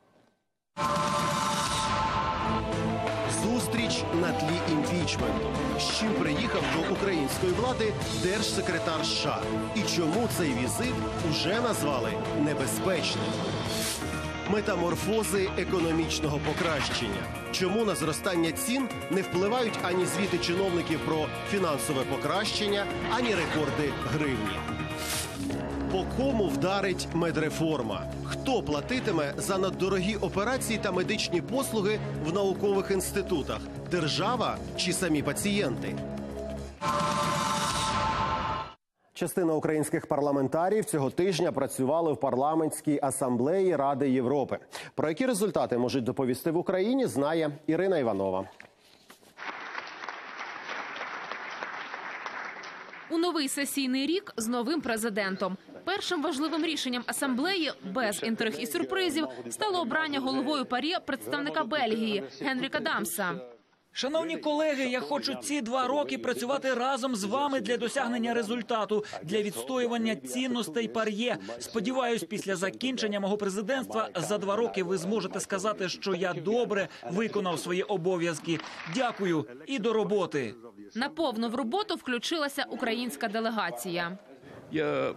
Зустріч на тлі імпічменту. З чим приїхав до української влади держсекретар США? І чому цей візит уже назвали небезпечним? Метаморфози економічного покращення. Чому на зростання цін не впливають ані звіти чиновників про фінансове покращення, ані рекорди гривні? По кому вдарить медреформа? Хто платитиме за наддорогі операції та медичні послуги в наукових інститутах? Держава чи самі пацієнти? Частина українських парламентарів цього тижня працювали в парламентській асамблеї Ради Європи. Про які результати можуть доповісти в Україні, знає Ірина Іванова. У новий сесійний рік з новим президентом. Першим важливим рішенням асамблеї, без інтриг і сюрпризів, стало обрання головою ПАРЄ представника Бельгії Генріка Дамса. Шановні колеги, я хочу ці 2 роки працювати разом з вами для досягнення результату, для відстоювання цінностей ПАРЄ. Сподіваюсь, після закінчення мого президентства за 2 роки ви зможете сказати, що я добре виконав свої обов'язки. Дякую і до роботи. Наповну в роботу включилася українська делегація. Я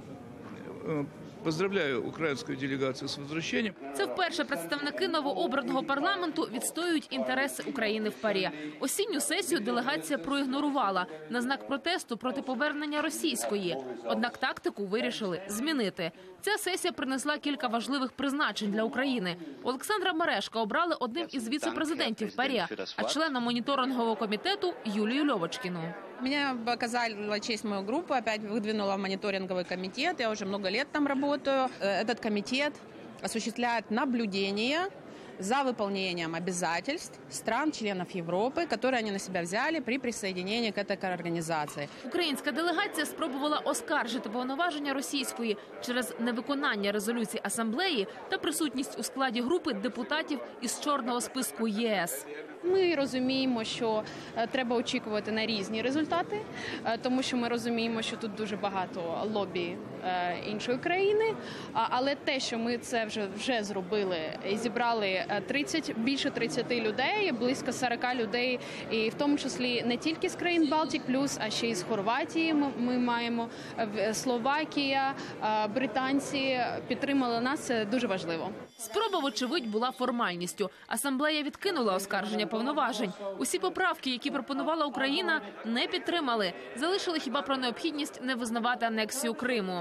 поздравляю українську делегацію з возвращенням. Це вперше представники новообраного парламенту відстоюють інтереси України в ПАРЄ. Осінню сесію делегація проігнорувала на знак протесту проти повернення російської. Однак тактику вирішили змінити. Ця сесія принесла кілька важливих призначень для України. Олександра Мережка обрали одним із віце-президентів ПАРЄ, а члена моніторингового комітету Юлію Льовочкіну. Меня оказала честь мою группу, опять выдвинула в мониторинговый комитет. Я уже много лет там работаю. Этот комитет осуществляет наблюдение за выполнением обязательств стран-членов Европы, которые они на себя взяли при присоединении к этой организации. Українська делегація спробувала оскаржити повноваження російської через невиконання резолюцій асамблеї та присутність у складі групи депутатів із чорного списку ЄС. Ми розуміємо, що треба очікувати на різні результати, тому що ми розуміємо, що тут дуже багато лобі іншої країни, але те, що ми це вже зробили і зібрали більше 30 людей, близько 40 людей, і в тому числі не тільки з країн Балтік плюс, а ще й з Хорватії ми маємо, Словакія, британці підтримали нас, це дуже важливо. Спроба, вочевидь, була формальністю. Асамблея відкинула оскарження повноважень. Усі поправки, які пропонувала Україна, не підтримали. Залишили хіба про необхідність не визнавати анексію Криму.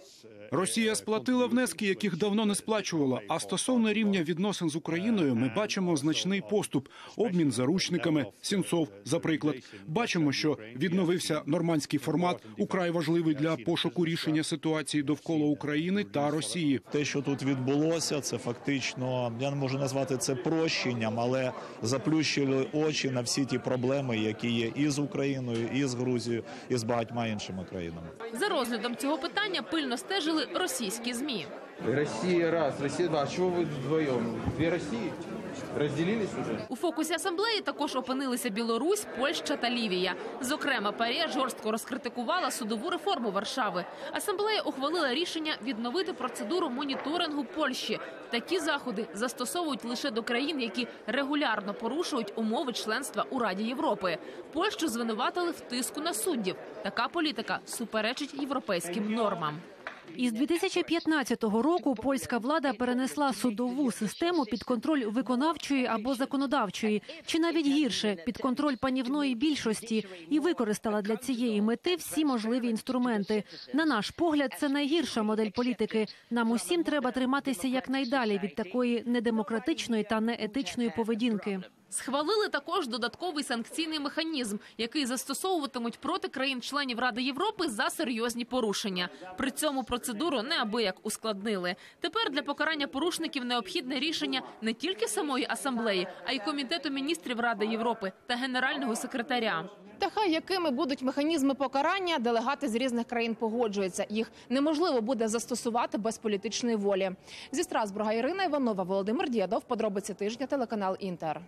Росія сплатила внески, яких давно не сплачувала. А стосовно рівня відносин з Україною, ми бачимо значний поступ. Обмін заручниками, Сенцов, за приклад. Бачимо, що відновився нормандський формат, украй важливий для пошуку рішення ситуації довкола України та Росії. Те, що тут відбулося, це фактично, я не можу назвати це прощенням, але заплющили очі на всі ті проблеми, які є і з Україною, і з Грузією, і з багатьма іншими країнами. За розглядом цього питання пильно стежили російські ЗМІ. Россия раз, Россия два. А чего вы вдвоем? 2 России? Розділились уже? У фокусі асамблеї також опинилися Білорусь, Польща та Лівія. Зокрема, ПАРЄ жорстко розкритикувала судову реформу Варшави. Асамблея ухвалила рішення відновити процедуру моніторингу Польщі. Такі заходи застосовують лише до країн, які регулярно порушують умови членства у Раді Європи. Польщу звинуватили в тиску на суддів. Така політика суперечить європейським нормам. Із 2015 року польська влада перенесла судову систему під контроль виконавчої або законодавчої, чи навіть гірше – під контроль панівної більшості, і використала для цієї мети всі можливі інструменти. На наш погляд, це найгірша модель політики. Нам усім треба триматися якнайдалі від такої недемократичної та неетичної поведінки. Схвалили також додатковий санкційний механізм, який застосовуватимуть проти країн-членів Ради Європи за серйозні порушення. При цьому процедуру неабияк ускладнили. Тепер для покарання порушників необхідне рішення не тільки самої асамблеї, а й Комітету міністрів Ради Європи та Генерального секретаря. Та хай якими будуть механізми покарання, делегати з різних країн погоджуються. Їх неможливо буде застосувати без політичної волі. Зі Страсбурга Ірина Іванова, Володимир Дєдов. Подробиці тижня, телеканал Інтер.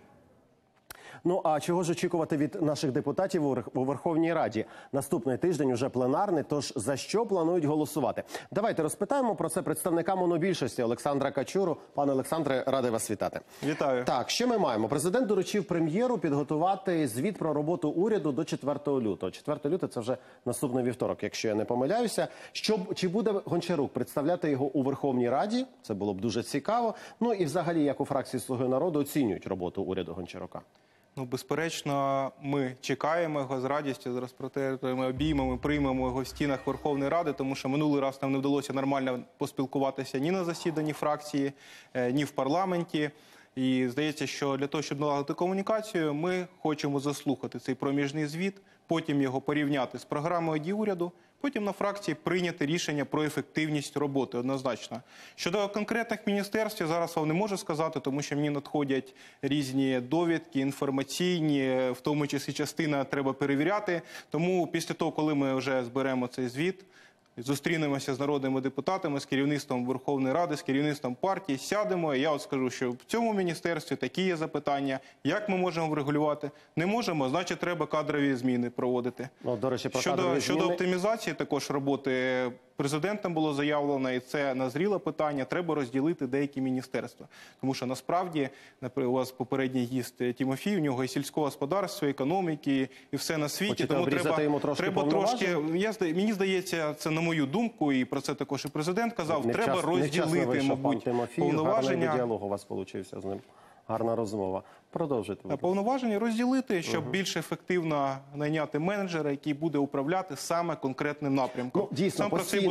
Ну а чого ж очікувати від наших депутатів у Верховній Раді? Наступний тиждень уже пленарний, тож за що планують голосувати? Давайте розпитаємо про це представника монобільшості Олександра Качуру. Пане Олександре, радий вас вітати. Вітаю. Так, що ми маємо? Президент доручив прем'єру підготувати звіт про роботу уряду до 4 лютого. 4 лютого – це вже наступний вівторок, якщо я не помиляюся. Чи буде Гончарук представляти його у Верховній Раді? Це було б дуже цікаво. Ну і взагалі, як у фракції «Слуги народу» оцінюють роботу уряду Гончарука? Ну, безперечно, ми чекаємо його з радістю, з розпротертими обіймами, приймемо його в стінах Верховної Ради, тому що минулий раз нам не вдалося нормально поспілкуватися ні на засіданні фракції, ні в парламенті. І здається, що для того, щоб налагодити комунікацію, ми хочемо заслухати цей проміжний звіт, потім його порівняти з програмою дій уряду, потім на фракції прийняти рішення про ефективність роботи, однозначно. Щодо конкретних міністерств, я зараз вам не можу сказати, тому що мені надходять різні довідки, інформаційні, в тому числі частина треба перевіряти. Тому після того, коли ми вже зберемо цей звіт, зустрінемося з народними депутатами, з керівництвом Верховної Ради, з керівництвом партії, сядемо, і я от скажу, що в цьому міністерстві такі є запитання, як ми можемо врегулювати. Не можемо, значить треба кадрові зміни проводити. Ну, до речі, про кадрові зміни. Щодо оптимізації також роботи президентом було заявлено, і це назріле питання, треба розділити деякі міністерства. Тому що насправді, у вас попередній гість Тімофій, у нього і сільського господарства, і економіки, і все на світі. Хочете тому треба трошки, мені здається, це на мою думку, і про це також і президент казав, треба розділити, мабуть, повноваження. Гарний діалог у вас получився з ним. Гарна розмова. Продовжуйте. Повноваження розділити, щоб більш ефективно найняти менеджера, який буде управляти саме конкретним напрямком. Ну, дійсно,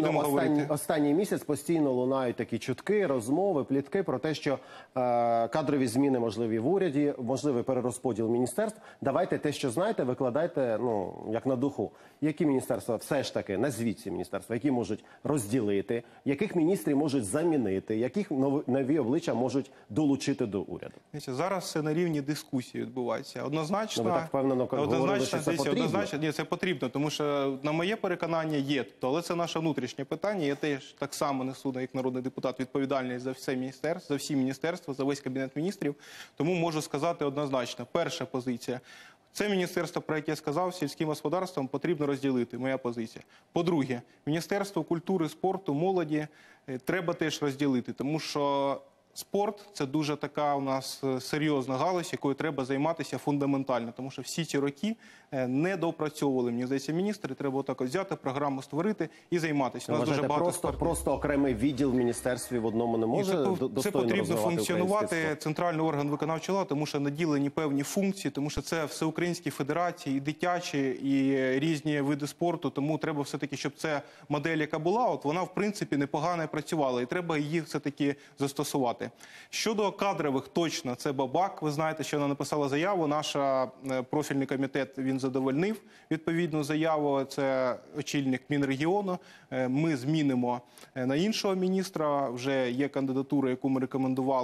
останній місяць постійно лунають такі чутки, розмови, плітки про те, що кадрові зміни можливі в уряді, можливий перерозподіл міністерств. Давайте те, що знаєте, викладайте, ну, як на духу. Які міністерства все ж таки, назвіть ці міністерства, які можуть розділити, яких міністрів можуть замінити, яких нові обличчя можуть долучити до уряду? Зараз це на рівні дискусії відбувається. Однозначно, ви так впевнено говорили, що це потрібно? Ні, це потрібно, тому що, на моє переконання, є. Але це наше внутрішнє питання. Я теж так само несу, як народний депутат, відповідальність за всі міністерства, за весь Кабінет міністрів. Тому можу сказати однозначно. Перша позиція. Це міністерство, про яке я сказав, сільським господарством потрібно розділити, моя позиція. По-друге, Міністерство культури, спорту, молоді треба теж розділити, тому що спорт – це дуже така у нас серйозна галузь, якою треба займатися фундаментально, тому що всі ці роки не доопрацьовували, мені здається, міністри, треба отак взяти, програму створити і займатися. У нас дуже багато просто окремий відділ в міністерстві в одному не може достойно розвивати це потрібно функціонувати, центральний орган виконавчої влади, тому що наділені певні функції, тому що це всеукраїнські федерації, і дитячі, і різні види спорту, тому треба все-таки, щоб ця модель, яка була, от вона, в принципі, непогано працювала, і треба її все-таки застосувати. Щодо кадрових, точно, це Бабак. Ви знаєте, що вона написала заяву. Наш профільний комітет, він задовольнив відповідну заяву. Це очільник Мінрегіону. Ми змінимо на іншого міністра. Вже є кандидатура, яку ми рекомендували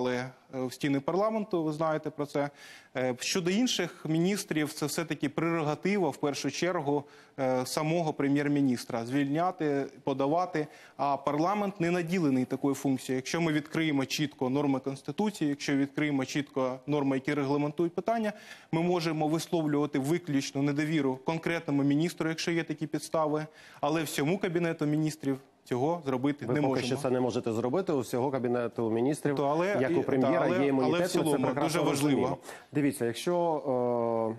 в стіни парламенту, ви знаєте про це. Щодо інших міністрів, це все-таки прерогатива, в першу чергу, самого прем'єр-міністра. Звільняти, подавати, а парламент не наділений такою функцією. Якщо ми відкриємо чітко норми Конституції, якщо відкриємо чітко норми, які регламентують питання, ми можемо висловлювати виключно недовіру конкретному міністру, якщо є такі підстави, але всьому Кабінету міністрів цього зробити не можемо. Ви поки що це не можете зробити, у всього Кабінету міністрів, як у прем'єра, є імунітет, але в цілому, це прекрасно дуже важливо. розуміємо. Дивіться, якщо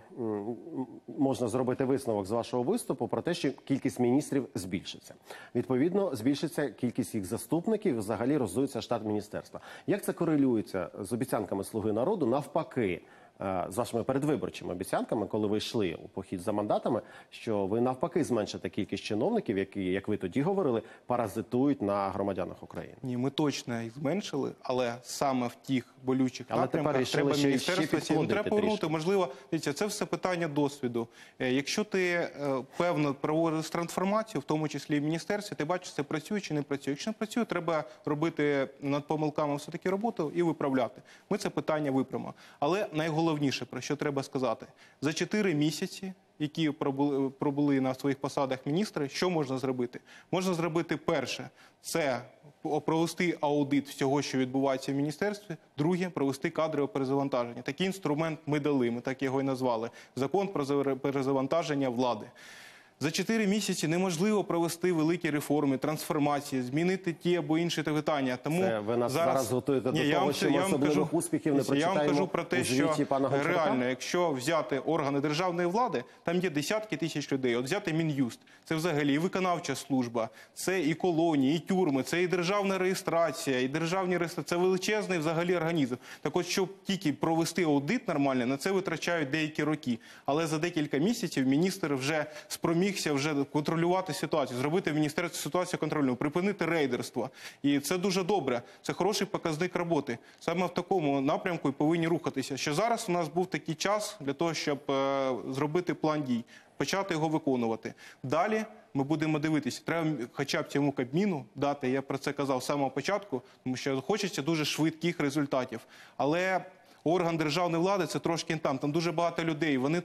можна зробити висновок з вашого виступу про те, що кількість міністрів збільшиться. Відповідно, збільшиться кількість їх заступників, взагалі роздується штат міністерства. Як це корелюється з обіцянками «Слуги народу» навпаки? З вашими передвиборчими обіцянками, коли ви йшли у похід за мандатами, що ви навпаки зменшите кількість чиновників, які, як ви тоді говорили, паразитують на громадянах України. Ні, ми точно їх зменшили, але саме в тих болючих напрямках треба міністерство, треба повернути. Можливо, дивіться, це все питання досвіду. Якщо ти певно проводиш трансформацію, в тому числі і в міністерстві, ти бачиш, це працює чи не працює. Якщо не працює, треба робити над помилками все-таки роботу і виправляти. Ми це питання виправимо. Але найголовніше, про що треба сказати, за 4 місяці, які пробули на своїх посадах міністри, що можна зробити? Можна зробити перше – це провести аудит всього, що відбувається в міністерстві. Друге – провести кадрове перезавантаження. Такий інструмент ми дали, ми так його і назвали. Закон про перезавантаження влади. За 4 місяці неможливо провести великі реформи, трансформації, змінити ті або інші питання. Тому це ви нас зараз готуєте до того, що ми особливих успіхів не прочитаємо. Я вам кажу про те, що реально, якщо взяти органи державної влади, там є десятки тисяч людей. От взяти Мін'юст, це взагалі і виконавча служба, це і колонії, і тюрми, це і державна реєстрація, і державні реєстрації. Це величезний взагалі організм. Так от, щоб тільки провести аудит нормально, на це витрачають деякі роки. Але за декілька місяців міністр вже спромігся контролювати ситуацію, зробити в міністерстві ситуацію контрольною, припинити рейдерство. І це дуже добре. Це хороший показник роботи. Саме в такому напрямку і повинні рухатися. Що зараз у нас був такий час для того, щоб зробити план дій, почати його виконувати. Далі ми будемо дивитися. Треба хоча б цьому Кабміну дати, я про це казав з самого початку, тому що хочеться дуже швидких результатів. Але орган державної влади – це трошки там дуже багато людей, вони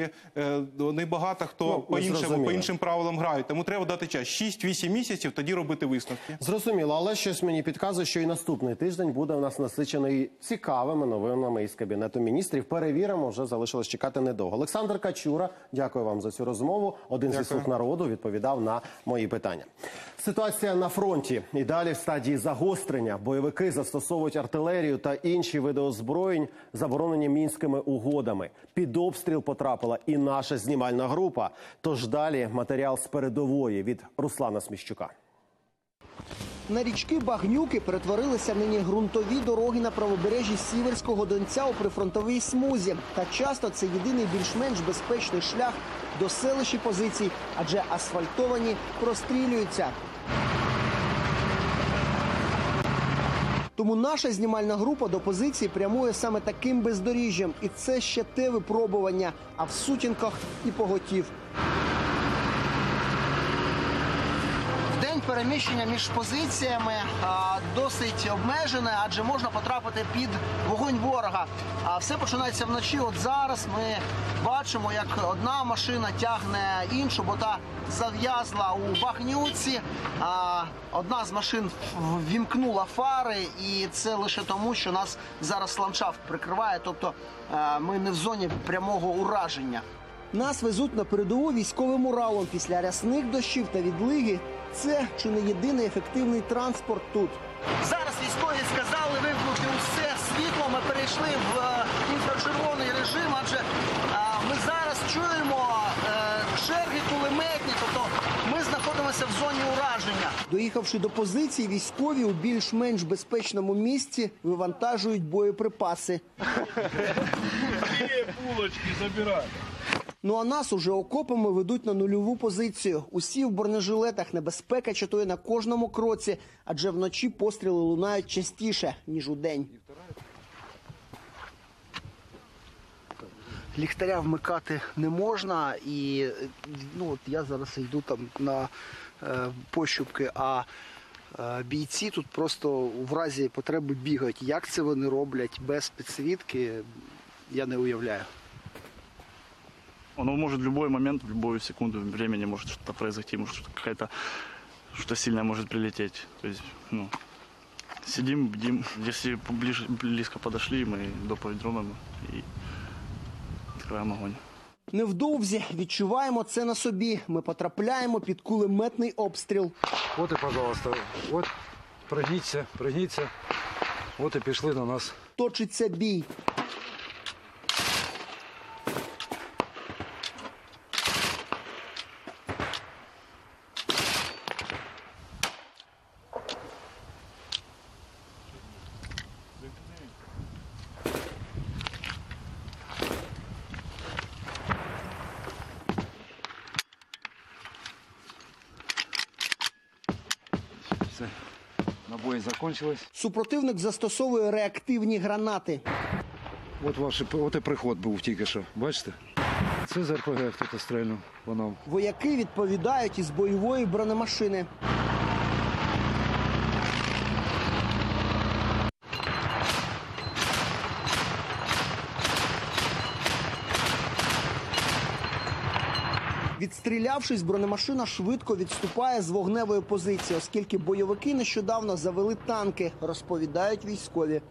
багато хто по іншим правилам грають. Тому треба дати час. 6-8 місяців, тоді робити висновки. Зрозуміло, але щось мені підказує, що і наступний тиждень буде у нас насичений цікавими новинами із Кабінету міністрів. Перевіримо, вже залишилось чекати недовго. Олександр Качура, дякую вам за цю розмову. Один зі «Слуг народу» відповідав на мої питання. Ситуація на фронті і далі в стадії загострення. Бойовики застосовують артилерію та інші види озброєнь, заборонені Мінськими угодами. Під обстріл потрапила і наша знімальна група. Тож далі матеріал з передової від Руслана Сміщука. На річки Багнюки перетворилися нині ґрунтові дороги на правобережжі Сіверського Донця у прифронтовій смузі. Та часто це єдиний більш-менш безпечний шлях до селищ і позицій, адже асфальтовані прострілюються. Тому наша знімальна група до позиції прямує саме таким бездоріжжям. І це ще те випробування, а в сутінках і поготів. День переміщення між позиціями досить обмежене, адже можна потрапити під вогонь ворога. А все починається вночі. От зараз ми бачимо, як одна машина тягне іншу, бо та зав'язла у багнюці. Одна з машин ввімкнула фари, і це лише тому, що нас зараз ландшафт прикриває, тобто ми не в зоні прямого ураження. Нас везуть на передову військовим Уралом після рясних дощів та відлиги. Це чи не єдиний ефективний транспорт тут. Зараз військові сказали вимкнути усе світло. Ми перейшли в інфрачервоний режим, адже ми зараз чуємо черги кулеметні, тобто ми знаходимося в зоні ураження. Доїхавши до позиції, військові у більш-менш безпечному місці вивантажують боєприпаси. Булочки забирай. Ну а нас уже окопами ведуть на нульову позицію. Усі в бронежилетах, небезпека чатує на кожному кроці, адже вночі постріли лунають частіше, ніж удень. Ліхтаря вмикати не можна, і от я зараз йду там на пощупки, а бійці тут просто в разі потреби бігають. Як це вони роблять без підсвітки, я не уявляю. Оно может в любой момент, в любую секунду времени может что-то произойти, может что-то сильное может прилететь. То есть, сидим, бдим. Если близко подошли, мы доповідь и открываем огонь. Невдовзі відчуваємо це на собі. Ми потрапляємо під кулеметний обстріл. От і, пожалуйста, от пригніться, от і пішли до нас. Точиться бій. Набої закінчились. Супротивник застосовує реактивні гранати. От і приход був тільки що, бачите? Це з РПГ хтось стрельнув по нам. Вояки відповідають із бойової бронемашини. Відстрілявшись, бронемашина швидко відступає з вогневої позиції, оскільки бойовики нещодавно завели танки, розповідають військові.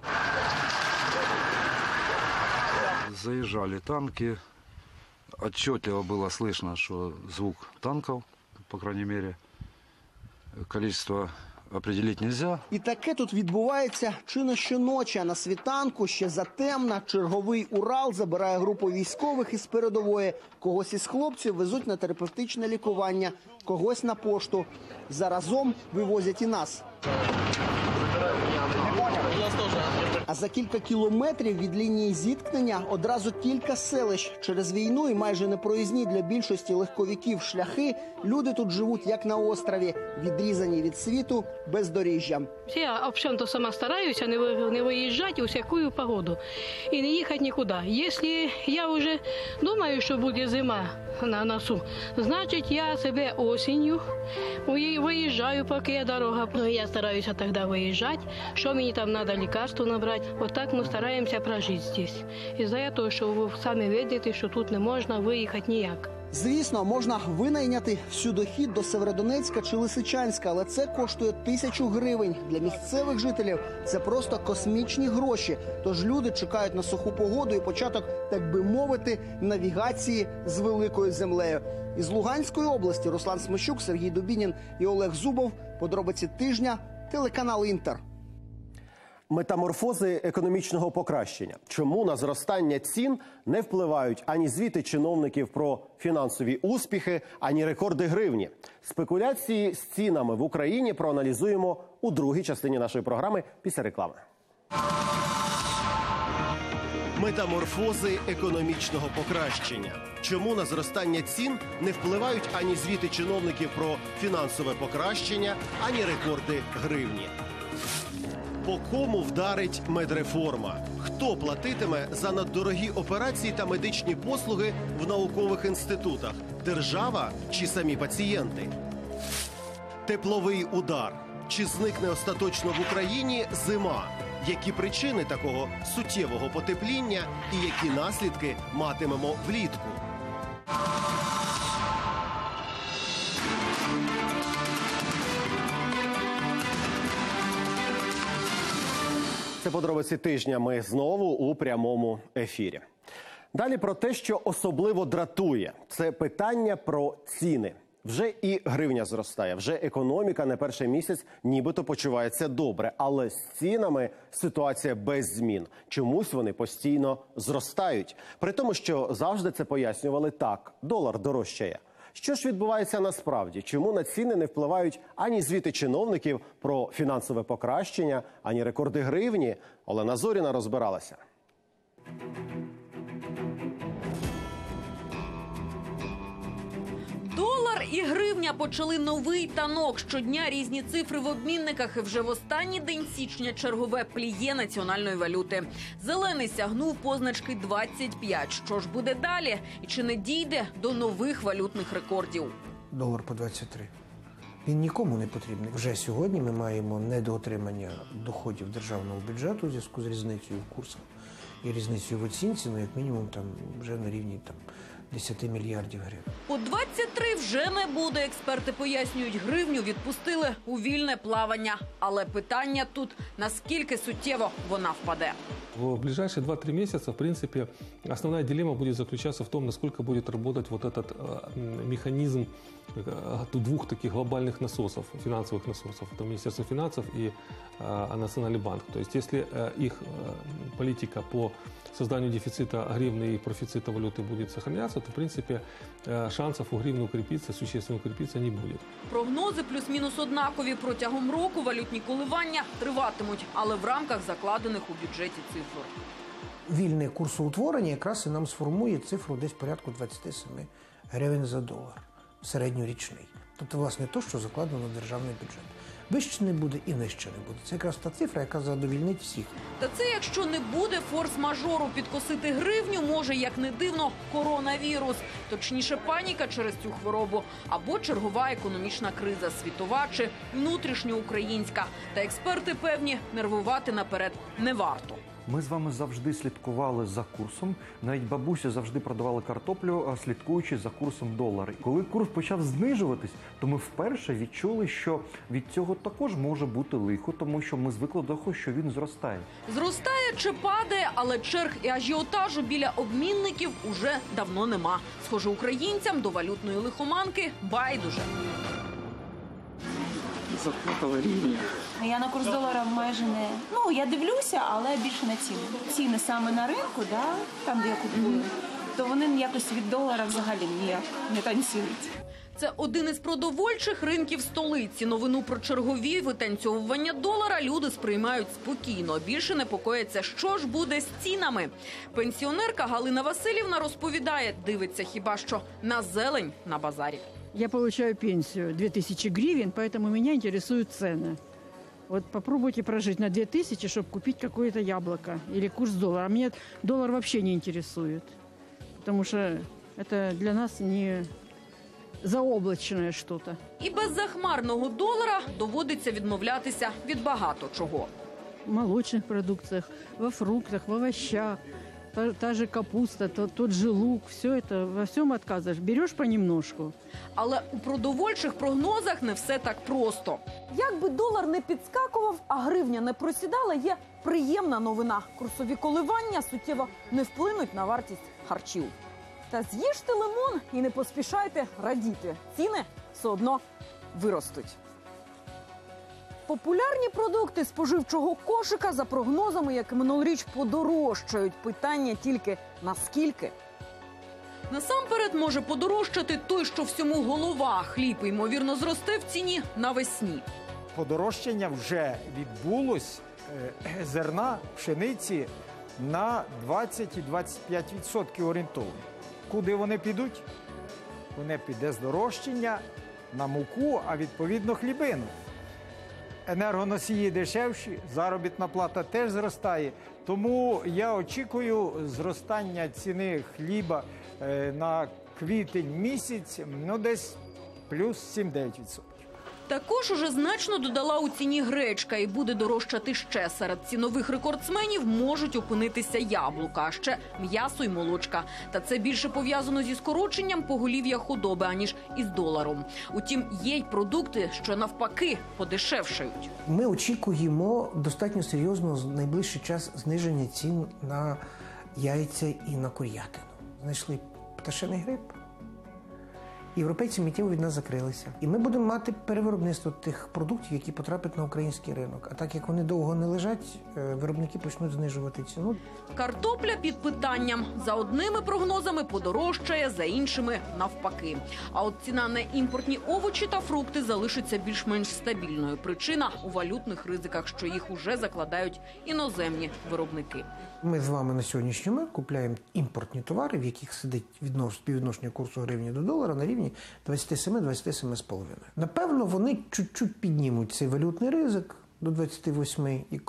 Заїжджали танки. Отчетливо було слышно, що звук танків, по крайней мере, количество определить нельзя. І таке тут відбувається чи не щоночі. На світанку ще затемна черговий Урал забирає групу військових із передової. Когось із хлопців везуть на терапевтичне лікування, когось на пошту. Заразом вивозять і нас. А за кілька кілометрів від лінії зіткнення одразу кілька селищ. Через війну і майже непроїзні для більшості легковиків шляхи люди тут живуть як на острові, відрізані від світу бездоріжжям. Я, в общем-то, сама стараюся не виїжджати у всяку погоду і не їхати нікуди. Якщо я вже думаю, що буде зима на носу, значить я себе осінню виїжджаю, поки є дорога. Я стараюся тоді виїжджати, що мені там треба лікарство набрати. От так ми стараємося прожити тут. Із-за того, що ви самі бачите, що тут не можна виїхати ніяк. Звісно, можна винайняти всюдохід до Северодонецька чи Лисичанська, але це коштує 1000 гривень. Для місцевих жителів це просто космічні гроші. Тож люди чекають на суху погоду і початок, так би мовити, навігації з великою землею. Із Луганської області Руслан Смещук, Сергій Дубінін і Олег Зубов. Подробиці тижня, телеканал «Інтер». Метаморфози економічного покращення. Чому на зростання цін не впливають ані звіти чиновників про фінансові успіхи, ані рекорди гривні? Спекуляції з цінами в Україні проаналізуємо у другій частині нашої програми після реклами. Метаморфози економічного покращення. Чому на зростання цін не впливають ані звіти чиновників про фінансове покращення, ані рекорди гривні? По кому вдарить медреформа? Хто платитиме за наддорогі операції та медичні послуги в наукових інститутах? Держава чи самі пацієнти? Тепловий удар. Чи зникне остаточно в Україні зима? Які причини такого суттєвого потепління і які наслідки матимемо влітку? Це подробиці тижня. Ми знову у прямому ефірі. Далі про те, що особливо дратує. Це питання про ціни. Вже і гривня зростає, вже економіка не перший місяць нібито почувається добре. Але з цінами ситуація без змін. Чомусь вони постійно зростають. При тому, що завжди це пояснювали так. Долар дорожчає. Що ж відбувається насправді? Чому на ціни не впливають ані звіти чиновників про фінансове покращення, ані рекорди гривні? Олена Зоріна розбиралася. Долар і гривня почали новий танок. Щодня різні цифри в обмінниках. І вже в останній день січня чергове пліє національної валюти. Зелений сягнув позначки 25. Що ж буде далі? І чи не дійде до нових валютних рекордів? Долар по 23. Він нікому не потрібний. Вже сьогодні ми маємо недоотримання доходів державного бюджету у зв'язку з різницею в курсах і різницею в оцінці, як мінімум вже на рівні 10 мільярдів гривень. По 23 вже не буде. Експерти пояснюють, гривню відпустили у вільне плавання. Але питання тут, наскільки суттєво вона впаде. В ближайшие 2-3 месяца, в принципе, основная дилемма будет заключаться в том, насколько будет работать вот этот механизм двух таких глобальных насосов, финансовых насосов. Это Министерство финансов и Национальный банк. То есть, если их политика по созданию дефицита гривны и профицита валюты будет сохраняться, то, в принципе, шансов у гривны укрепиться, существенно укрепиться не будет. Прогнози плюс-мінус однакові. Протягом року валютні коливання триватимуть, але в рамках закладених у бюджеті цифр. Вільне курсоутворення якраз і нам сформує цифру десь порядку 27 гривень за долар, середньорічний. Тобто, власне, то, що закладено на державний бюджет. Вище не буде і нижче не буде. Це якраз та цифра, яка задовільнить всіх. Та це якщо не буде форс-мажору. Підкосити гривню може, як не дивно, коронавірус. Точніше, паніка через цю хворобу. Або чергова економічна криза, світова чи внутрішньоукраїнська. Та експерти певні, нервувати наперед не варто. Ми з вами завжди слідкували за курсом. Навіть бабусі завжди продавали картоплю, слідкуючи за курсом долара. Коли курс почав знижуватись, то ми вперше відчули, що від цього також може бути лихо, тому що ми звикли до того, що він зростає. Зростає чи падає, але черг і ажіотажу біля обмінників уже давно нема. Схоже, українцям до валютної лихоманки байдуже. Заплатила рівня. Я на курс долара майже не... я дивлюся, але більше на ціни. Ціни саме на ринку, там, де я купую, то вони якось від долара взагалі ніяк не танцюють. Це один із продовольчих ринків столиці. Новину про чергові витанцьовування долара люди сприймають спокійно. Більше непокояться, що ж буде з цінами. Пенсіонерка Галина Васильівна розповідає, дивиться хіба що на зелень на базарі. Я получаю пенсию 2000 гривен, поэтому меня интересуют цены. Вот попробуйте прожить на 2000, чтобы купить какое-то яблоко или курс доллара. Меня доллар вообще не интересует, потому что это для нас не заоблачное что-то. І без захмарного долара доводиться відмовлятися від багато чого. В молочных продукциях, во фруктах, в овощах. Та же капуста, тот же лук, все это, во всем отказываешь. Берешь понемножку. Але у продовольчих прогнозах не все так просто. Як би долар не підскакував, а гривня не просідала, є приємна новина. Курсові коливання суттєво не вплинуть на вартість харчів. Та з'їжте лимон і не поспішайте радіти. Ціни все одно виростуть. Популярні продукти споживчого кошика за прогнозами, як і минулоріч, подорожчають. Питання тільки наскільки. Насамперед може подорожчати той, що всьому голова. Хліб, ймовірно, зросте в ціні навесні. Подорожчання вже відбулось зерна, пшениці на 20 і 25% орієнтовно. Куди вони підуть? Вони піде здорожчання на муку, а відповідно хлібину. Енергоносії дешевші, заробітна плата теж зростає. Тому я очікую зростання ціни хліба на квітень місяць, десь плюс 7-9%. Також уже значно додала у ціні гречка і буде дорожчати ще. Серед цінових рекордсменів можуть опинитися яблука, а ще м'ясо й молочка. Та це більше пов'язано зі скороченням поголів'я худоби, аніж із доларом. Утім, є й продукти, що навпаки подешевшають. Ми очікуємо достатньо серйозного в найближчий час зниження цін на яйця і на курятину. Знайшли пташиний грип. Європейці миттєво від нас закрилися. І ми будемо мати перевиробництво тих продуктів, які потраплять на український ринок. А так як вони довго не лежать, виробники почнуть знижувати ціну. Картопля під питанням. За одними прогнозами подорожчає, за іншими навпаки. А от ціна на імпортні овочі та фрукти залишиться більш-менш стабільною. Причина у валютних ризиках, що їх уже закладають іноземні виробники. Ми з вами на сьогоднішній момент купляємо імпортні товари, в яких сидить співвідношення курсу гривні до долара на рівні 27-27,5. Напевно, вони чуть-чуть піднімуть цей валютний ризик до 28, і коли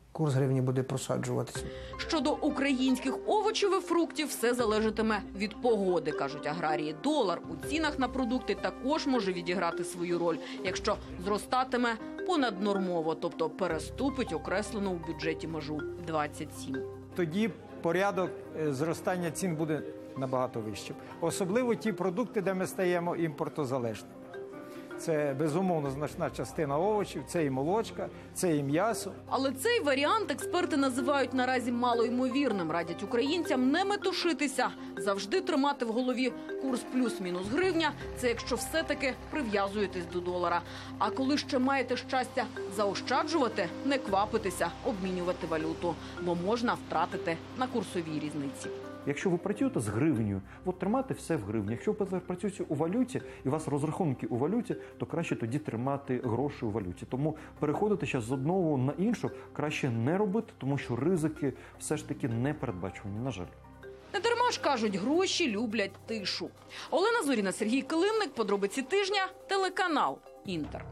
курс гривні буде просаджуватися. Щодо українських овочів і фруктів, все залежатиме від погоди, кажуть аграрії. Долар у цінах на продукти також може відіграти свою роль, якщо зростатиме понаднормово, тобто переступить окреслену у бюджеті межу 27. Тоді порядок зростання цін буде набагато вищим. Особливо ті продукти, де ми стаємо імпортозалежними. Це, безумовно, значна частина овочів, це і молочка, це і м'ясо. Але цей варіант експерти називають наразі малоймовірним. Радять українцям не метушитися, завжди тримати в голові курс плюс-мінус гривня. Це якщо все-таки прив'язуєтесь до долара. А коли ще маєте щастя заощаджувати, не квапитися обмінювати валюту, бо можна втратити на курсовій різниці. Якщо ви працюєте з гривнею, от тримати все в гривні. Якщо ви працюєте у валюті і у вас розрахунки у валюті, то краще тоді тримати гроші у валюті. Тому переходити зараз з одного на іншу краще не робити, тому що ризики все ж таки не передбачувані, на жаль. Не дарма ж кажуть, гроші люблять тишу. Олена Зоріна, Сергій Килимник, подробиці тижня, телеканал «Інтер».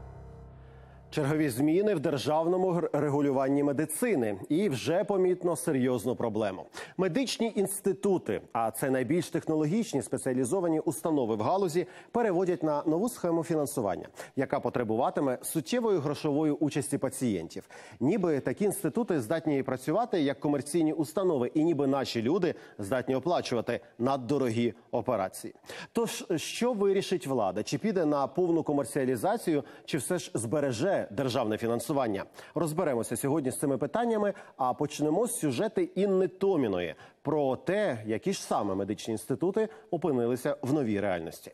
Чергові зміни в державному регулюванні медицини і вже помітно серйозну проблему. Медичні інститути, а це найбільш технологічні спеціалізовані установи в галузі, переводять на нову схему фінансування, яка потребуватиме суттєвої грошової участі пацієнтів. Ніби такі інститути здатні працювати як комерційні установи, і ніби наші люди здатні оплачувати наддорогі операції. Тож, що вирішить влада? Чи піде на повну комерціалізацію, чи все ж збереже державне фінансування? Розберемося сьогодні з цими питаннями, а почнемо з сюжету Інни Томіної про те, які ж саме медичні інститути опинилися в новій реальності.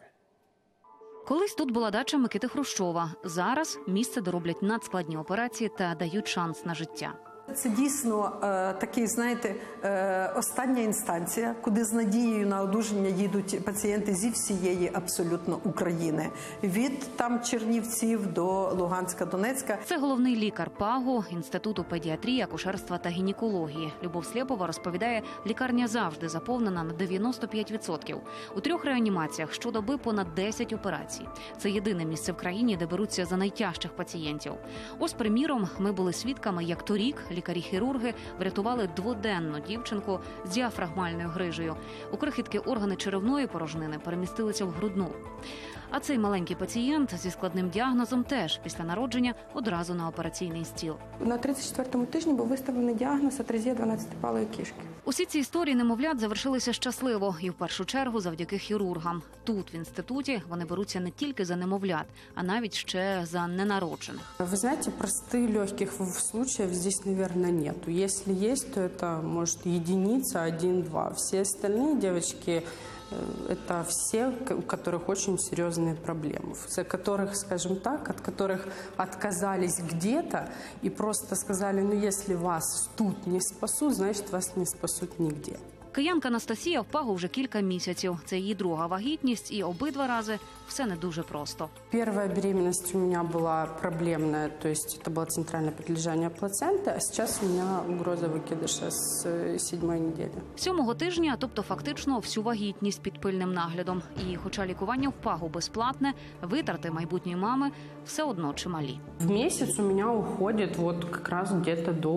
Колись тут була дача Микити Хрущова. Зараз місце, де роблять надскладні операції та дають шанс на життя. Це дійсно такий, знаєте, остання інстанція, куди з надією на одужання їдуть пацієнти зі всієї абсолютно України. Від там Чернівців до Луганська, Донецька. Це головний лікар ПАГу, Інституту педіатрії, акушерства та гінекології. Любов Слєпова розповідає, лікарня завжди заповнена на 95%. У 3 реанімаціях щодоби понад 10 операцій. Це єдине місце в країні, де беруться за найтяжчих пацієнтів. Ось, приміром, ми були свідками, як торік лікарі-хірурги врятували 2-денну дівчинку з діафрагмальною грижею. У крихітки органи черевної порожнини перемістилися в грудну. А цей маленький пацієнт зі складним діагнозом теж після народження одразу на операційний стіл. На 34-му тижні був виставлений діагноз атрезія 12-палої кішки. Усі ці історії немовлят завершилися щасливо і в першу чергу завдяки хірургам. Тут, в інституті, вони беруться не тільки за немовлят, а навіть ще за ненароджених. Ви знаєте, простих, легких случаїв здесь, наверное, нету. Если есть, то это, может, единица, 1-2. Все остальные девочки это все, у которых очень серьезные проблемы, за которых, скажем так, от которых отказались где-то и просто сказали, ну если вас тут не спасут, значит вас не спасут нигде. Киянка Анастасія в ПАГу вже кілька місяців. Це її друга вагітність, і обидва рази все не дуже просто. Первая беременность у меня была проблемная, то есть это было центральное подлежание плаценты, а сейчас у меня угроза выкидыша с 7-ї недели. 7-го тижня, тобто фактично всю вагітність під пильним наглядом. І хоча лікування в ПАГу безплатне, витрати майбутньої мами все одно чималі. В місяць у мене уходить вот как раз где-то до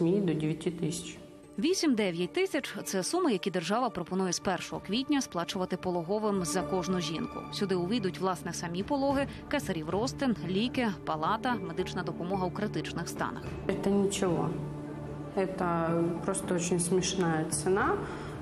8-9 тисяч. 8-9 тисяч – це суми, які держава пропонує з 1 квітня сплачувати пологовим за кожну жінку. Сюди увійдуть, власне, самі пологи, кесарів розтин, ліки, палата, медична допомога у критичних станах. Це нічого. Це просто дуже смішна ціна.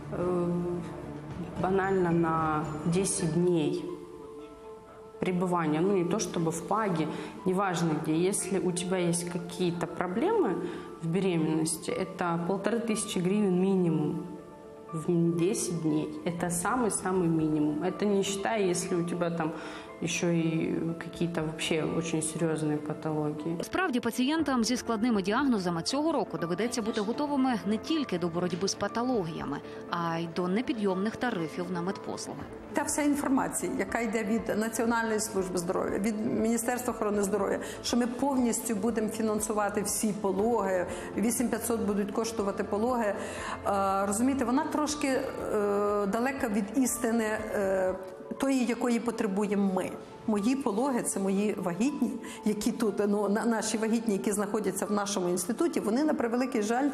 Банально на 10 днів пребывания, ну не то чтобы в ПАГе, неважно где, если у тебя есть какие-то проблемы в беременности, это 1500 гривен минимум в 10 дней. Это самый-самый минимум. Это не считая, если у тебя там ще й якісь вообще дуже серйозні патології. Справді, пацієнтам зі складними діагнозами цього року доведеться бути готовими не тільки до боротьби з патологіями, а й до непідйомних тарифів на медпослуги. Та вся інформація, яка йде від Національної служби здоров'я, від Міністерства охорони здоров'я, що ми повністю будемо фінансувати всі пологи, 8500 будуть коштувати пологи, розумієте, вона трошки далека від істини тої, якої потребуємо ми. Мої пологи – це мої вагітні, які тут, наші вагітні, які знаходяться в нашому інституті, вони, на превеликий жаль,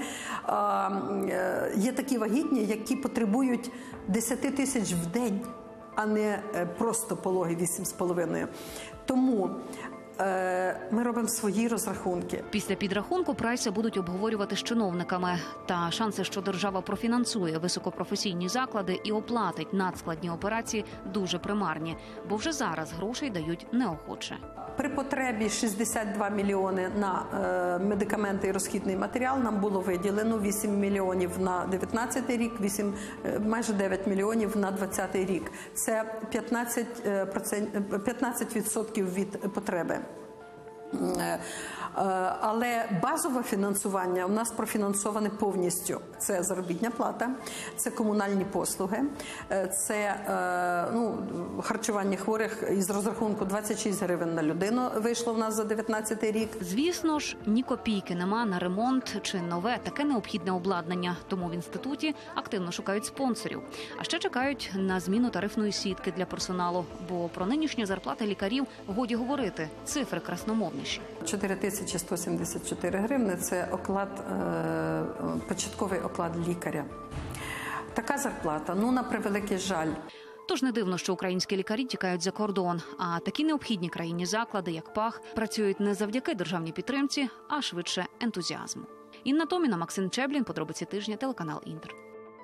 є такі вагітні, які потребують 10 тисяч в день, а не просто пологи 8,5. Тому ми робимо свої розрахунки. Після підрахунку прайси будуть обговорювати з чиновниками. Та шанси, що держава профінансує високопрофесійні заклади і оплатить надскладні операції, дуже примарні. Бо вже зараз грошей дають неохоче. При потребі 62 мільйони на медикаменти і розхідний матеріал нам було виділено 8 мільйонів на 2019 рік, майже 9 мільйонів на 2020 рік. Це 15% від потреби. Але базове фінансування у нас профінансоване повністю. Це заробітна плата, це комунальні послуги, це харчування хворих із розрахунку 26 гривень на людину вийшло в нас за 2019 рік. Звісно ж, ні копійки нема на ремонт чи нове таке необхідне обладнання. Тому в інституті активно шукають спонсорів. А ще чекають на зміну тарифної сітки для персоналу. Бо про нинішні зарплати лікарів годі говорити. Цифри красномовніші. 4174 гривни – це початковий оклад лікаря. Така зарплата, на превеликий жаль. Тож не дивно, що українські лікарі тікають за кордон. А такі необхідні країні заклади, як ПАГ, працюють не завдяки державній підтримці, а швидше ентузіазму. Інна Томіна, Максим Чеблін, подробиці тижня, телеканал Інтер.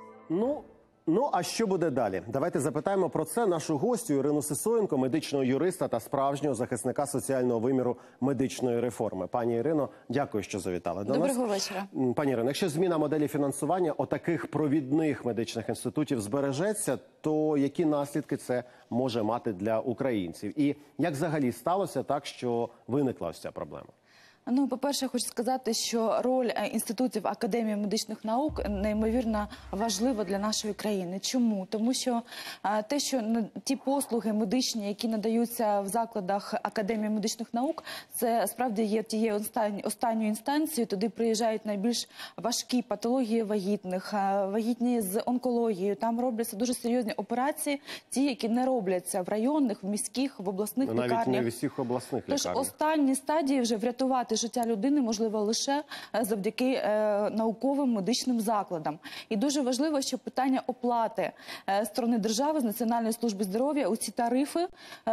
А що буде далі? Давайте запитаємо про це нашу гостю Ірину Сисоєнко, медичного юриста та справжнього захисника соціального виміру медичної реформи. Пані Ірино, дякую, що завітали до нас. Доброго вечора. Пані Ірино, якщо зміна моделі фінансування отаких провідних медичних інститутів збережеться, то які наслідки це може мати для українців? І як взагалі сталося так, що виникла ось ця проблема? По-перше, хочу сказати, що роль інститутів Академії медичних наук неймовірно важлива для нашої країни. Чому? Тому що ті послуги медичні, які надаються в закладах Академії медичних наук, це справді є тією останньою інстанцією. Туди приїжджають найбільш важкі патології вагітних, вагітні з онкологією. Там робляться дуже серйозні операції, ті, які не робляться в районних, в міських, в обласних лікарнях. Навіть не в усіх обласних лікарнях. Тож останні стадії вже врятувати життя людини можливо лише завдяки науковим медичним закладам. І дуже важливо, що питання оплати сторони держави з Національної служби здоров'я, усі тарифи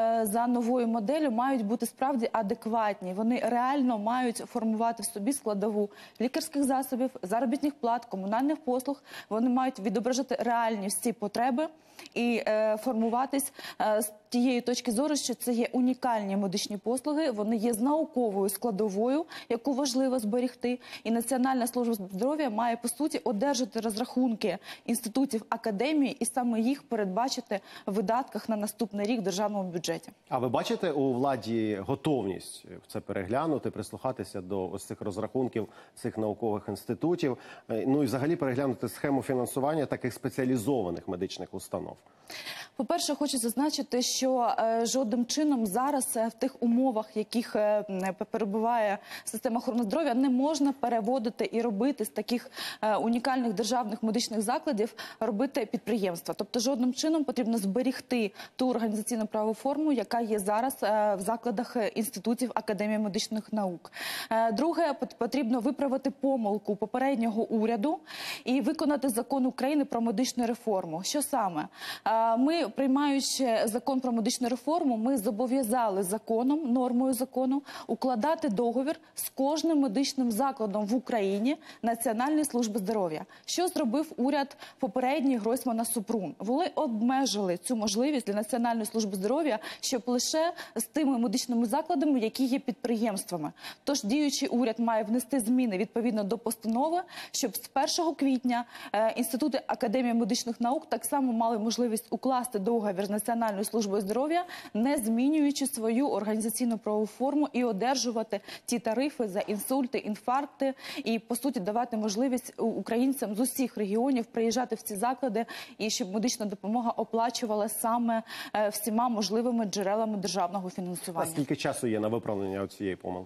за новою моделлю мають бути справді адекватні. Вони реально мають формувати в собі складову лікарських засобів, заробітних плат, комунальних послуг. Вони мають відображати реальні всі потреби і формуватись з тієї точки зору, що це є унікальні медичні послуги, вони є з науковою складовою, яку важливо зберегти. І Національна служба здоров'я має, по суті, одержати розрахунки інститутів академії і саме їх передбачити в видатках на наступний рік в державному бюджеті. А ви бачите у владі готовність це переглянути, прислухатися до ось цих розрахунків цих наукових інститутів, і взагалі переглянути схему фінансування таких спеціалізованих медичних установ? По-перше, хочу зазначити, що жодним чином зараз в тих умовах, в яких перебуває система охорони здоров'я, не можна переводити і робити з таких унікальних державних медичних закладів, робити підприємства. Тобто жодним чином потрібно зберегти ту організаційно-правову форму, яка є зараз в закладах інститутів Академії медичних наук. Друге, потрібно виправити помилку попереднього уряду і виконати закон України про медичну реформу. Що саме? Ми, приймаючи закон про медичну реформу, ми зобов'язали законом, нормою закону, укладати договір з кожним медичним закладом в Україні Національної служби здоров'я. Що зробив уряд попередній Гройсмана Супрун? Вони обмежили цю можливість для Національної служби здоров'я, щоб лише з тими медичними закладами, які є підприємствами. Тож діючий уряд має внести зміни відповідно до постанови, щоб з 1 квітня інститути Академії медичних наук так само мали можливість укласти договір з Національною службою здоров'я, не змінюючи свою організаційно-правову форму і одержувати ті тарифи за інсульти, інфаркти і, по суті, давати можливість українцям з усіх регіонів приїжджати в ці заклади і щоб медична допомога оплачувала саме всіма можливими джерелами державного фінансування. А скільки часу є на виправлення цієї помилки?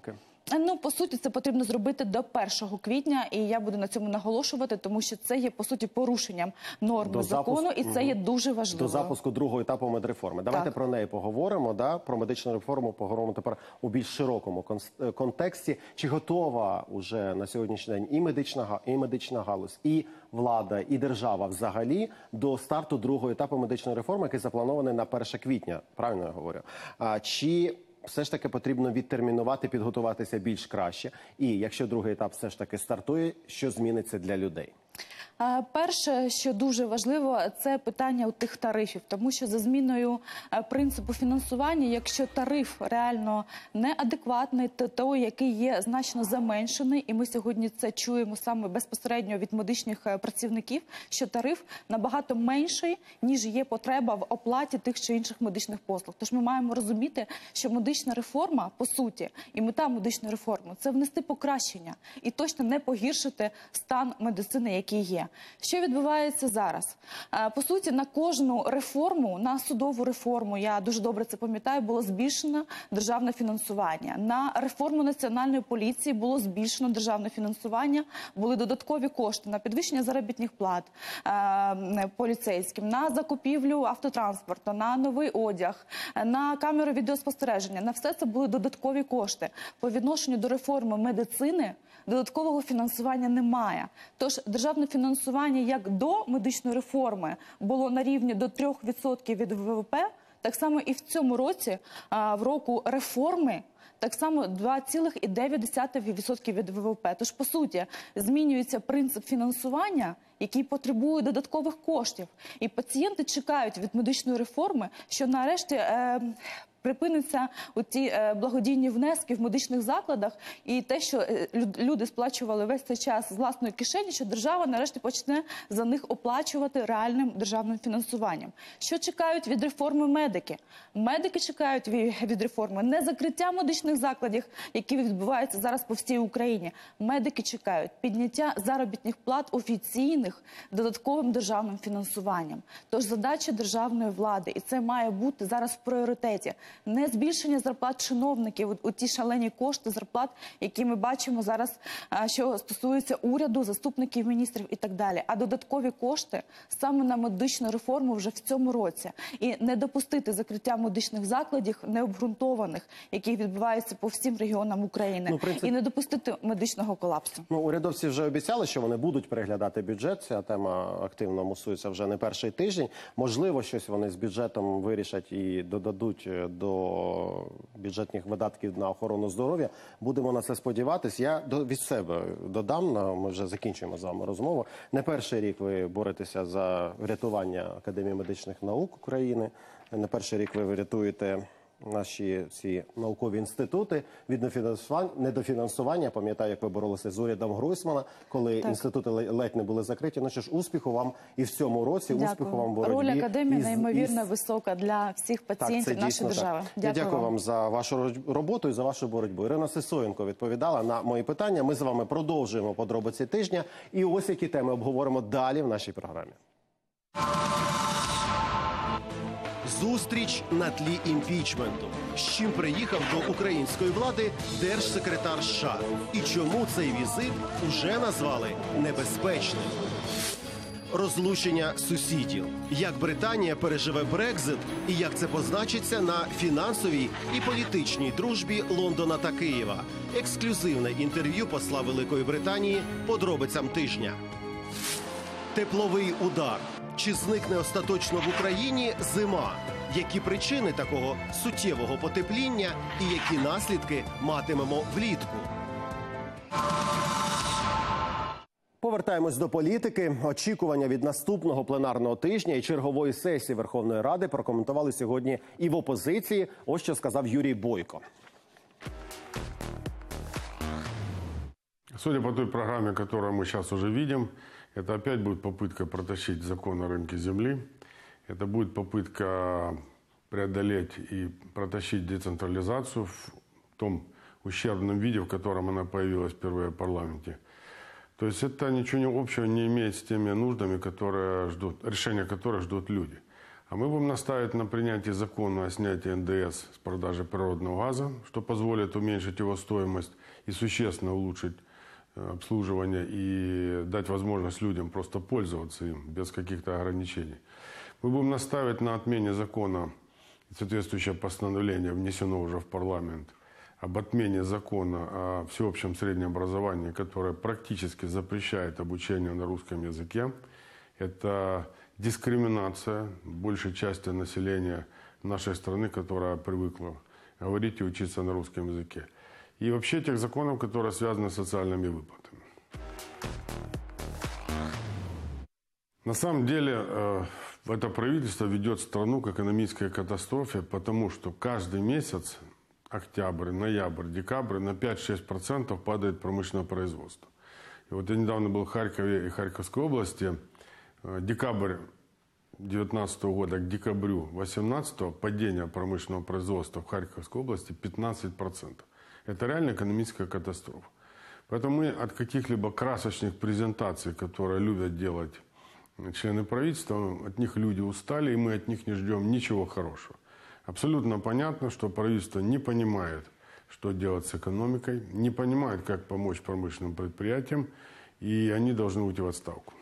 Ну, по суті, це потрібно зробити до 1 квітня, і я буду на цьому наголошувати, тому що це є, по суті, порушенням норми закону, і це є дуже важливо. До запуску другого етапу медреформи. Давайте про неї поговоримо, про медичну реформу поговоримо тепер у більш широкому контексті. Чи готова уже на сьогоднішній день і медична галузь, і влада, і держава взагалі до старту другого етапу медичної реформи, який запланований на 1 квітня, правильно я говорю? Чи все ж таки потрібно відтермінувати, підготуватися більш краще? І якщо другий етап все ж таки стартує, що зміниться для людей? Перше, що дуже важливо, це питання тих тарифів, тому що за зміною принципу фінансування, якщо тариф реально неадекватний, то той, який є значно заменшений, і ми сьогодні це чуємо саме безпосередньо від медичних працівників, що тариф набагато менший, ніж є потреба в оплаті тих чи інших медичних послуг. Тож ми маємо розуміти, що медична реформа, по суті, і мета медичної реформи – це внести покращення і точно не погіршити стан медицини, який є. Що відбувається зараз? По суті, на кожну реформу, на судову реформу, я дуже добре це пам'ятаю, було збільшено державне фінансування. На реформу Національної поліції було збільшено державне фінансування, були додаткові кошти на підвищення заробітних плат поліцейським, на закупівлю автотранспорту, на новий одяг, на камеру відеоспостереження. На все це були додаткові кошти. По відношенню до реформи медицини додаткового фінансування немає. Тож державне фінансування як до медичної реформи було на рівні до 3% від ВВП, так само і в цьому році, в року реформи, так само 2,9% від ВВП. Тож, по суті, змінюється принцип фінансування, який потребує додаткових коштів. І пацієнти чекають від медичної реформи, що нарешті припиниться ті благодійні внески в медичних закладах і те, що люди сплачували весь цей час з власної кишені, що держава нарешті почне за них оплачувати реальним державним фінансуванням. Що чекають від реформи медики? Медики чекають від реформи не закриття медичних закладів, які відбуваються зараз по всій Україні. Медики чекають підняття заробітних плат офіційних додатковим державним фінансуванням. Тож задача державної влади, і це має бути зараз в пріоритеті, не збільшення зарплат чиновників, у ті шалені кошти зарплат, які ми бачимо зараз, що стосується уряду, заступників міністрів і так далі, а додаткові кошти саме на медичну реформу вже в цьому році. І не допустити закриття медичних закладів необґрунтованих, які відбуваються по всім регіонам України, і не допустити медичного колапсу. Урядовці вже обіцяли, що вони будуть переглядати бюджет. Ця тема активно мусується вже не перший тиждень. Можливо, щось вони з бюджетом вирішать і додадуть до бюджетних видатків на охорону здоров'я. Будемо на це сподіватись. Я від себе додам, ми вже закінчуємо з вами розмову. Не перший рік ви боретеся за врятування Академії медичних наук України. Не перший рік ви врятуєте наші ці наукові інститути від недофінансування. Пам'ятаю, як ви боролися з урядом Гройсмана, коли інститути ледь не були закриті. Ну що ж, успіху вам і в цьому році, успіху вам в боротьбі. Роль Академії неймовірно висока для всіх пацієнтів нашої держави. Я дякую вам за вашу роботу і за вашу боротьбу. Ірина Сисоєнко відповідала на мої питання. Ми з вами продовжуємо подробиці тижня. І ось які теми обговоримо далі в нашій програмі. Зустріч на тлі імпічменту. З чим приїхав до української влади держсекретар США? І чому цей візит уже назвали небезпечним? Розлучення сусідів. Як Британія переживе Брекзит і як це позначиться на фінансовій і політичній дружбі Лондона та Києва. Ексклюзивне інтерв'ю посла Великої Британії подробицям тижня. Тепловий удар. Чи зникне остаточно в Україні зима? Які причини такого суттєвого потепління і які наслідки матимемо влітку? Повертаємось до політики. Очікування від наступного пленарного тижня і чергової сесії Верховної Ради прокоментували сьогодні і в опозиції. Ось що сказав Юрій Бойко. Судя по той программе, которую мы сейчас уже видим, это опять будет попытка протащить закон о рынке земли. Это будет попытка преодолеть и протащить децентрализацию в том ущербном виде, в котором она появилась впервые в парламенте. То есть это ничего общего не имеет с теми нуждами, решения которых ждут люди. А мы будем настаивать на принятии закона о снятии НДС с продажи природного газа, что позволит уменьшить его стоимость и существенно улучшить обслуживание и дать возможность людям просто пользоваться им без каких-то ограничений. Мы будем настаивать на отмене закона, соответствующее постановление внесено уже в парламент, об отмене закона о всеобщем среднем образовании, которое практически запрещает обучение на русском языке. Это дискриминация большей части населения нашей страны, которая привыкла говорить и учиться на русском языке. И вообще тех законов, которые связаны с социальными выплатами. На самом деле, это правительство ведет страну к экономической катастрофе, потому что каждый месяц, октябрь, ноябрь, декабрь, на 5-6% падает промышленное производство. И вот я недавно был в Харькове и Харьковской области. Декабрь 2019 года к декабрю 2018 падение промышленного производства в Харьковской области 15%. Это реально экономическая катастрофа. Поэтому мы от каких-либо красочных презентаций, которые любят делать члены правительства, от них люди устали, и мы от них не ждем ничего хорошего. Абсолютно понятно, что правительство не понимает, что делать с экономикой, не понимает, как помочь промышленным предприятиям, и они должны уйти в отставку.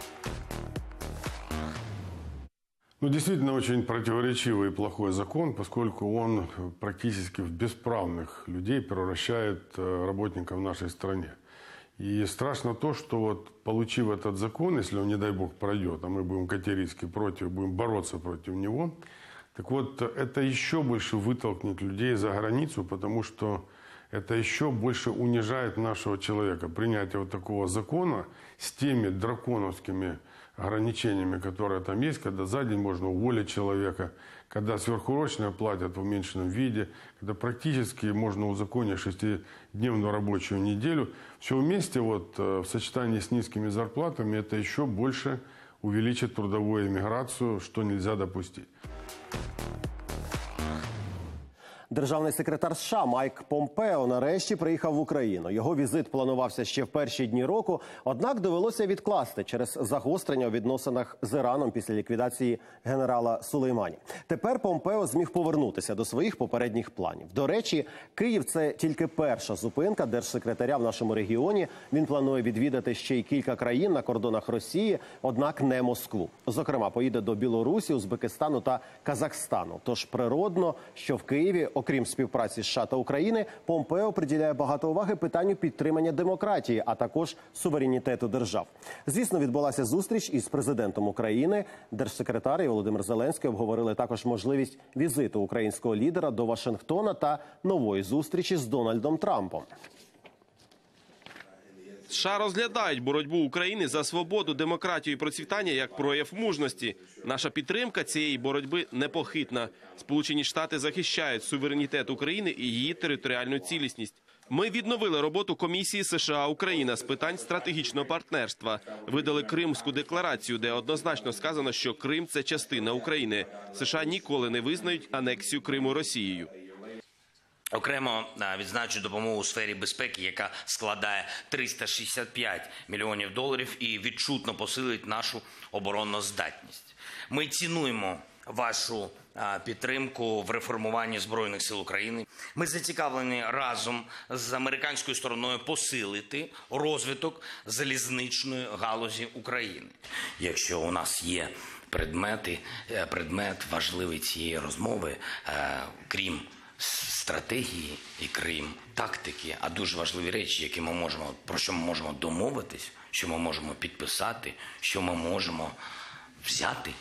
Ну, действительно, очень противоречивый и плохой закон, поскольку он практически в бесправных людей превращает работников в нашей стране. И страшно то, что вот, получив этот закон, если он, не дай бог, пройдет, а мы будем категорически против, будем бороться против него, так вот, это еще больше вытолкнет людей за границу, потому что это еще больше унижает нашего человека. Принятие вот такого закона с теми драконовскими ограничениями, которые там есть, когда за день можно уволить человека, когда сверхурочные платят в уменьшенном виде, когда практически можно узаконить 6-дневную рабочую неделю. Все вместе вот, в сочетании с низкими зарплатами это еще больше увеличит трудовую эмиграцию, что нельзя допустить. Державний секретар США Майк Помпео нарешті приїхав в Україну. Його візит планувався ще в перші дні року, однак довелося відкласти через загострення у відносинах з Іраном після ліквідації генерала Сулеймані. Тепер Помпео зміг повернутися до своїх попередніх планів. До речі, Київ – це тільки перша зупинка держсекретаря в нашому регіоні. Він планує відвідати ще й кілька країн на кордонах Росії, однак не Москву. Зокрема, поїде до Білорусі, Узбекистану та Казахстану. Тож природно, що в Києві, окрім співпраці США та України, Помпео приділяє багато уваги питанню підтримання демократії, а також суверенітету держав. Звісно, відбулася зустріч із президентом України. Держсекретар і Володимир Зеленський обговорили також можливість візиту українського лідера до Вашингтона та нової зустрічі з Дональдом Трампом. США розглядають боротьбу України за свободу, демократію і процвітання як прояв мужності. Наша підтримка цієї боротьби непохитна. Сполучені Штати захищають суверенітет України і її територіальну цілісність. Ми відновили роботу Комісії США-Україна з питань стратегічного партнерства. Видали Кримську декларацію, де однозначно сказано, що Крим – це частина України. США ніколи не визнають анексію Криму Росією. Окремо відзначу допомогу у сфері безпеки, яка складає $365 мільйонів і відчутно посилить нашу обороноздатність. Ми цінуємо вашу підтримку в реформуванні Збройних сил України. Ми зацікавлені разом з американською стороною посилити розвиток залізничної галузі України. Якщо у нас є предмет важливий цієї розмови, крім стратегії і крім тактики, а дуже важливі речі, про що ми можемо домовитись, що ми можемо підписати, що ми можемо взяти,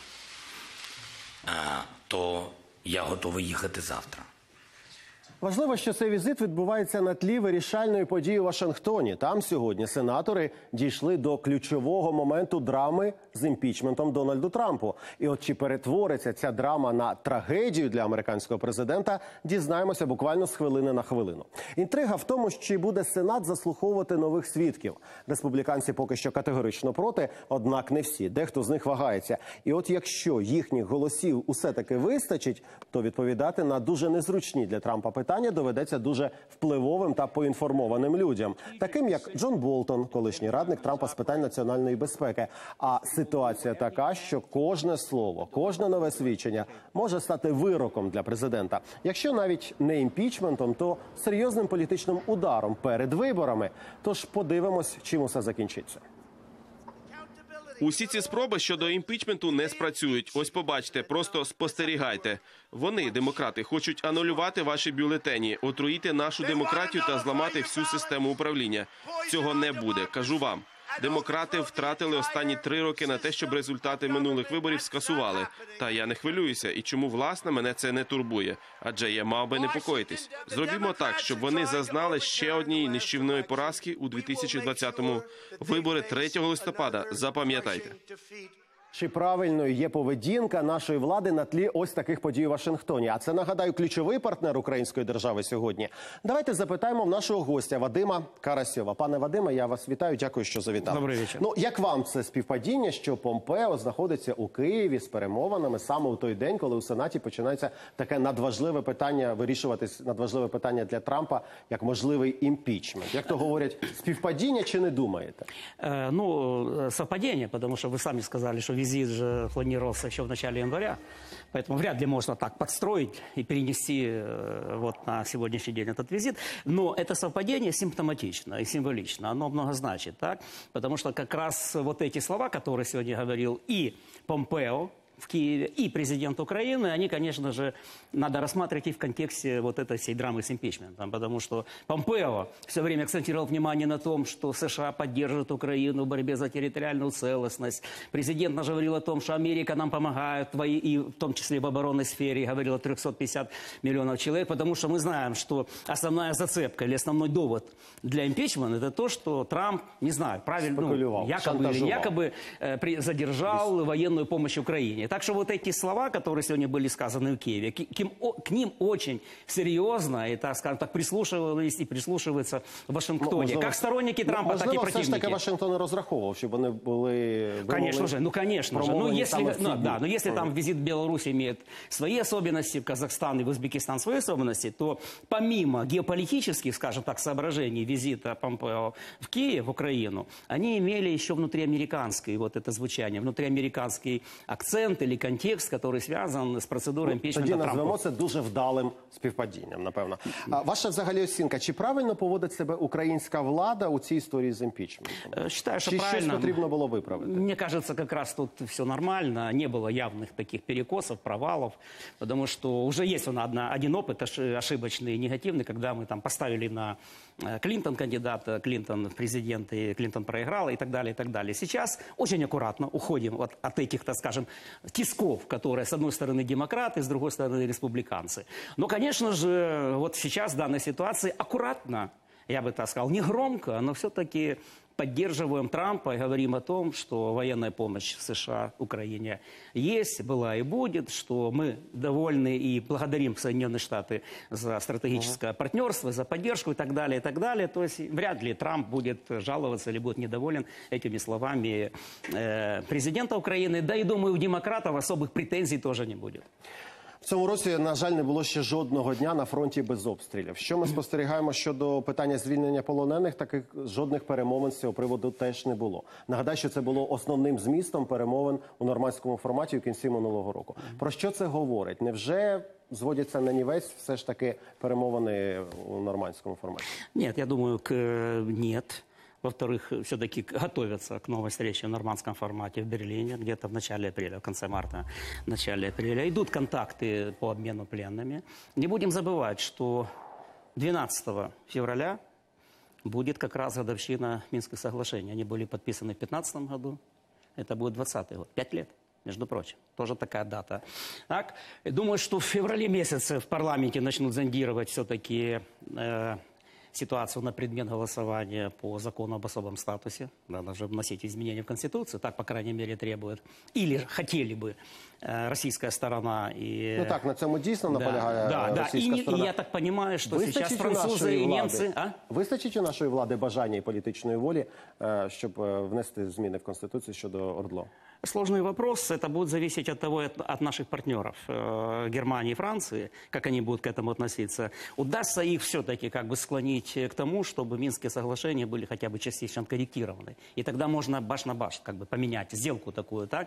то я готовий їхати завтра. Важливо, що цей візит відбувається на тлі вирішальної події у Вашингтоні. Там сьогодні сенатори дійшли до ключового моменту драми з імпічментом Дональду Трампу. І от чи перетвориться ця драма на трагедію для американського президента, дізнаємося буквально з хвилини на хвилину. Інтрига в тому, чи буде Сенат заслуховувати нових свідків. Республіканці поки що категорично проти, однак не всі. Дехто з них вагається. І от якщо їхніх голосів усе-таки вистачить, то відповідати на дуже незручні для Трампа питання питання доведеться дуже впливовим та поінформованим людям, таким як Джон Болтон, колишній радник Трампа з питань національної безпеки. А ситуація така, що кожне слово, кожне нове свідчення може стати вироком для президента. Якщо навіть не імпічментом, то серйозним політичним ударом перед виборами. Тож подивимось, чим усе закінчиться. Усі ці спроби щодо імпічменту не спрацюють. Ось побачите, просто спостерігайте. Вони, демократи, хочуть анулювати ваші бюлетені, отруїти нашу демократію та зламати всю систему управління. Цього не буде, кажу вам. Демократи втратили останні 3 роки на те, щоб результати минулих виборів скасували. Та я не хвилююся, і чому, власне, мене це не турбує. Адже я мав би непокоїтись. Зробімо так, щоб вони зазнали ще однієї нищівної поразки у 2020-му. Вибори 3 листопада. Запам'ятайте. Чи правильною є поведінка нашої влади на тлі ось таких подій у Вашингтоні? А це, нагадаю, ключовий партнер української держави сьогодні. Давайте запитаємо в нашого гостя Вадима Карасьова. Пане Вадиме, я вас вітаю. Дякую, що завітали. Добрий вечір. Ну, як вам це співпадіння, що Помпео знаходиться у Києві з перемовинами саме у той день, коли у Сенаті починається таке надважливе питання, вирішуватись надважливе питання для Трампа, як можливий імпічмент? Як то говорять, співпадіння чи не думаєте? Ну, совпадение, потому что вы сами сказали, что визит же планировался еще в начале января, поэтому вряд ли можно так подстроить и перенести вот на сегодняшний день этот визит. Но это совпадение симптоматично и символично, оно много значит, так? Потому что как раз вот эти слова, которые сегодня говорил и Помпео в Киеве, и президент Украины, они, конечно же, надо рассматривать и в контексте вот этой всей драмы с импичментом, потому что Помпео все время акцентировал внимание на том, что США поддержит Украину в борьбе за территориальную целостность. Президент наш говорил о том, что Америка нам помогает, и в том числе в оборонной сфере, говорил о 350 миллионов человек, потому что мы знаем, что основная зацепка или основной довод для импичмента – это то, что Трамп, не знаю, правильно, ну, якобы задержал военную помощь Украине. Так что вот эти слова, которые сегодня были сказаны в Киеве, к ним очень серьезно и, так скажем так, прислушивались и прислушиваются в Вашингтоне. Можливо, как сторонники Трампа, так и можливо, противники. все ж таки Вашингтон розраховував, щоб вони були... Конечно же. Но если там визит в Беларусь имеет свои особенности, в Казахстан и в Узбекистан свои особенности, то помимо геополитических, скажем так, соображений визита Помпео в Киев, в Украину, они имели еще внутриамериканское вот это звучание, внутриамериканский акцент или контекст, который зв'язаний з процедурою імпічменту Трампа. Тоді назвемо це дуже вдалим співпадінням, напевно. Ваша взагалі оцінка, чи правильно поводить себе українська влада у цій історії з імпічментом? Считаю, что чи правильно. щось потрібно було виправити? Мне кажется, как раз тут все нормально, не было явных таких перекосов, провалов, потому что уже есть один опыт ошибочный и негативный, когда мы там поставили на Клинтон кандидата, Клинтон в президенты, Клинтон проиграл и так далее, и так далее. Сейчас очень аккуратно уходим от этих, так скажем, тисков, которые, с одной стороны, демократы, с другой стороны, республиканцы. Но, конечно же, вот сейчас в данной ситуации аккуратно, я бы так сказал, не громко, но все-таки поддерживаем Трампа и говорим о том, что военная помощь США Украине есть, была и будет, что мы довольны и благодарим Соединенные Штаты за стратегическое партнерство, за поддержку и так далее, и так далее. То есть вряд ли Трамп будет жаловаться или будет недоволен этими словами президента Украины. Да и, думаю, у демократов особых претензий тоже не будет. В цьому році, на жаль, не було ще жодного дня на фронті без обстрілів. Що ми спостерігаємо щодо питання звільнення полонених, таких жодних перемовин з цього приводу теж не було. Нагадаю, що це було основним змістом перемовин у нормандському форматі у кінці минулого року. Про що це говорить? Невже зводяться на нівець все ж таки перемовини у нормандському форматі? Нет, я думаю, нет. Во-вторых, все-таки готовятся к новой встрече в нормандском формате в Берлине, где-то в начале апреля, в конце марта, в начале апреля. Идут контакты по обмену пленными. Не будем забывать, что 12 февраля будет как раз годовщина Минских соглашений. Они были подписаны в 2015 году, это будет 2020 год, 5 лет. Между прочим, тоже такая дата. Так? Думаю, что в феврале месяце в парламенте начнут зондировать все-таки ситуацию на предмет голосования по закону об особом статусе. Надо же вносить изменения в Конституцию, так, по крайней мере, требует. Или хотели бы российская сторона. И... Ну так, на цьому дійсно наполягає російська сторона. И я так понимаю, что сейчас французы и немцы... Вистачить у нашої влади бажання і політичної волі, щоб внести зміни в Конституцію щодо ОРДЛО? Сложный вопрос. Это будет зависеть от того, от наших партнеров Германии и Франции, как они будут к этому относиться. Удастся их все-таки как бы склонить к тому, чтобы Минские соглашения были хотя бы частично корректированы. И тогда можно баш на баш как бы поменять сделку такую, так?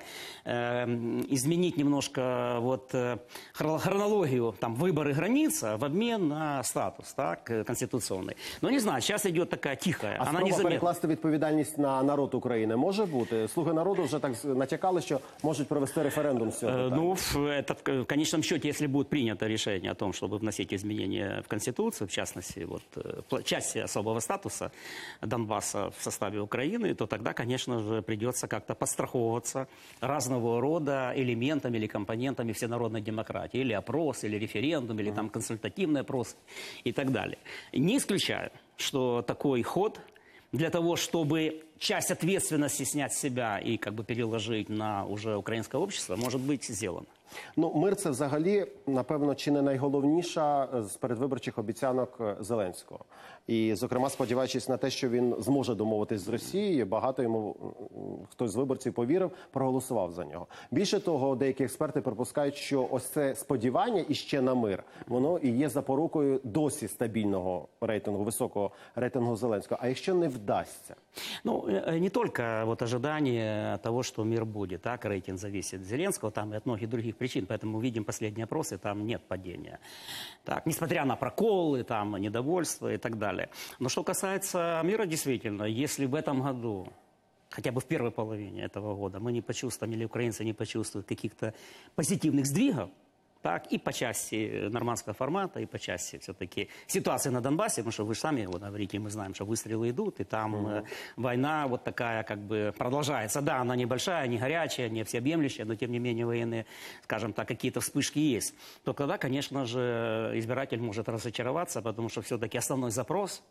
Изменить немножко вот хронологию, там, выборы границ в обмен на статус, так, конституционный. Но не знаю, сейчас идет такая тихая. А спроба перекласти відповідальність на народ України може бути? Слуги народу вже так натякали, що можуть провести референдум з цього питання. Ну, это в конечном счете, если будет принято решение о том, чтобы вносить изменения в Конституцию, в частности, вот, части особого статуса Донбасса в составе Украины, то тогда, конечно же, придется как-то подстраховываться разного рода элементами или компонентами всенародной демократии. Или опрос, или референдум, или там консультативный опрос и так далее. Не исключаю, что такой ход для того, чтобы часть ответственности снять с себя и как бы переложить на уже украинское общество, может быть сделано. Ну, мир – це взагалі, напевно, чи не найголовніша з передвиборчих обіцянок Зеленського. І, зокрема, сподіваючись на те, що він зможе домовитись з Росією, багато йому хтось з виборців повірив, проголосував за нього. Більше того, деякі експерти припускають, що ось це сподівання іще на мир, воно і є запорукою досі стабільного рейтингу, високого рейтингу Зеленського. А якщо не вдасться? Ну, не только вот ожидание того, что мир будет, так, рейтинг зависит от Зеленского, там и от многих других причин, поэтому мы видим последние опросы, там нет падения. Так, несмотря на проколы, там, недовольство и так далее. Но что касается мира, действительно, если в этом году, хотя бы в первой половине этого года, мы не почувствуем, или украинцы не почувствуют каких-то позитивных сдвигов, так, и по части нормандского формата, и по части все-таки ситуации на Донбассе, потому что вы же сами вот говорите, мы знаем, что выстрелы идут, и там война вот такая как бы продолжается. Да, она небольшая, не горячая, не всеобъемлющая, но тем не менее военные, скажем так, какие-то вспышки есть. То тогда, конечно же, избиратель может разочароваться, потому что все-таки основной запрос,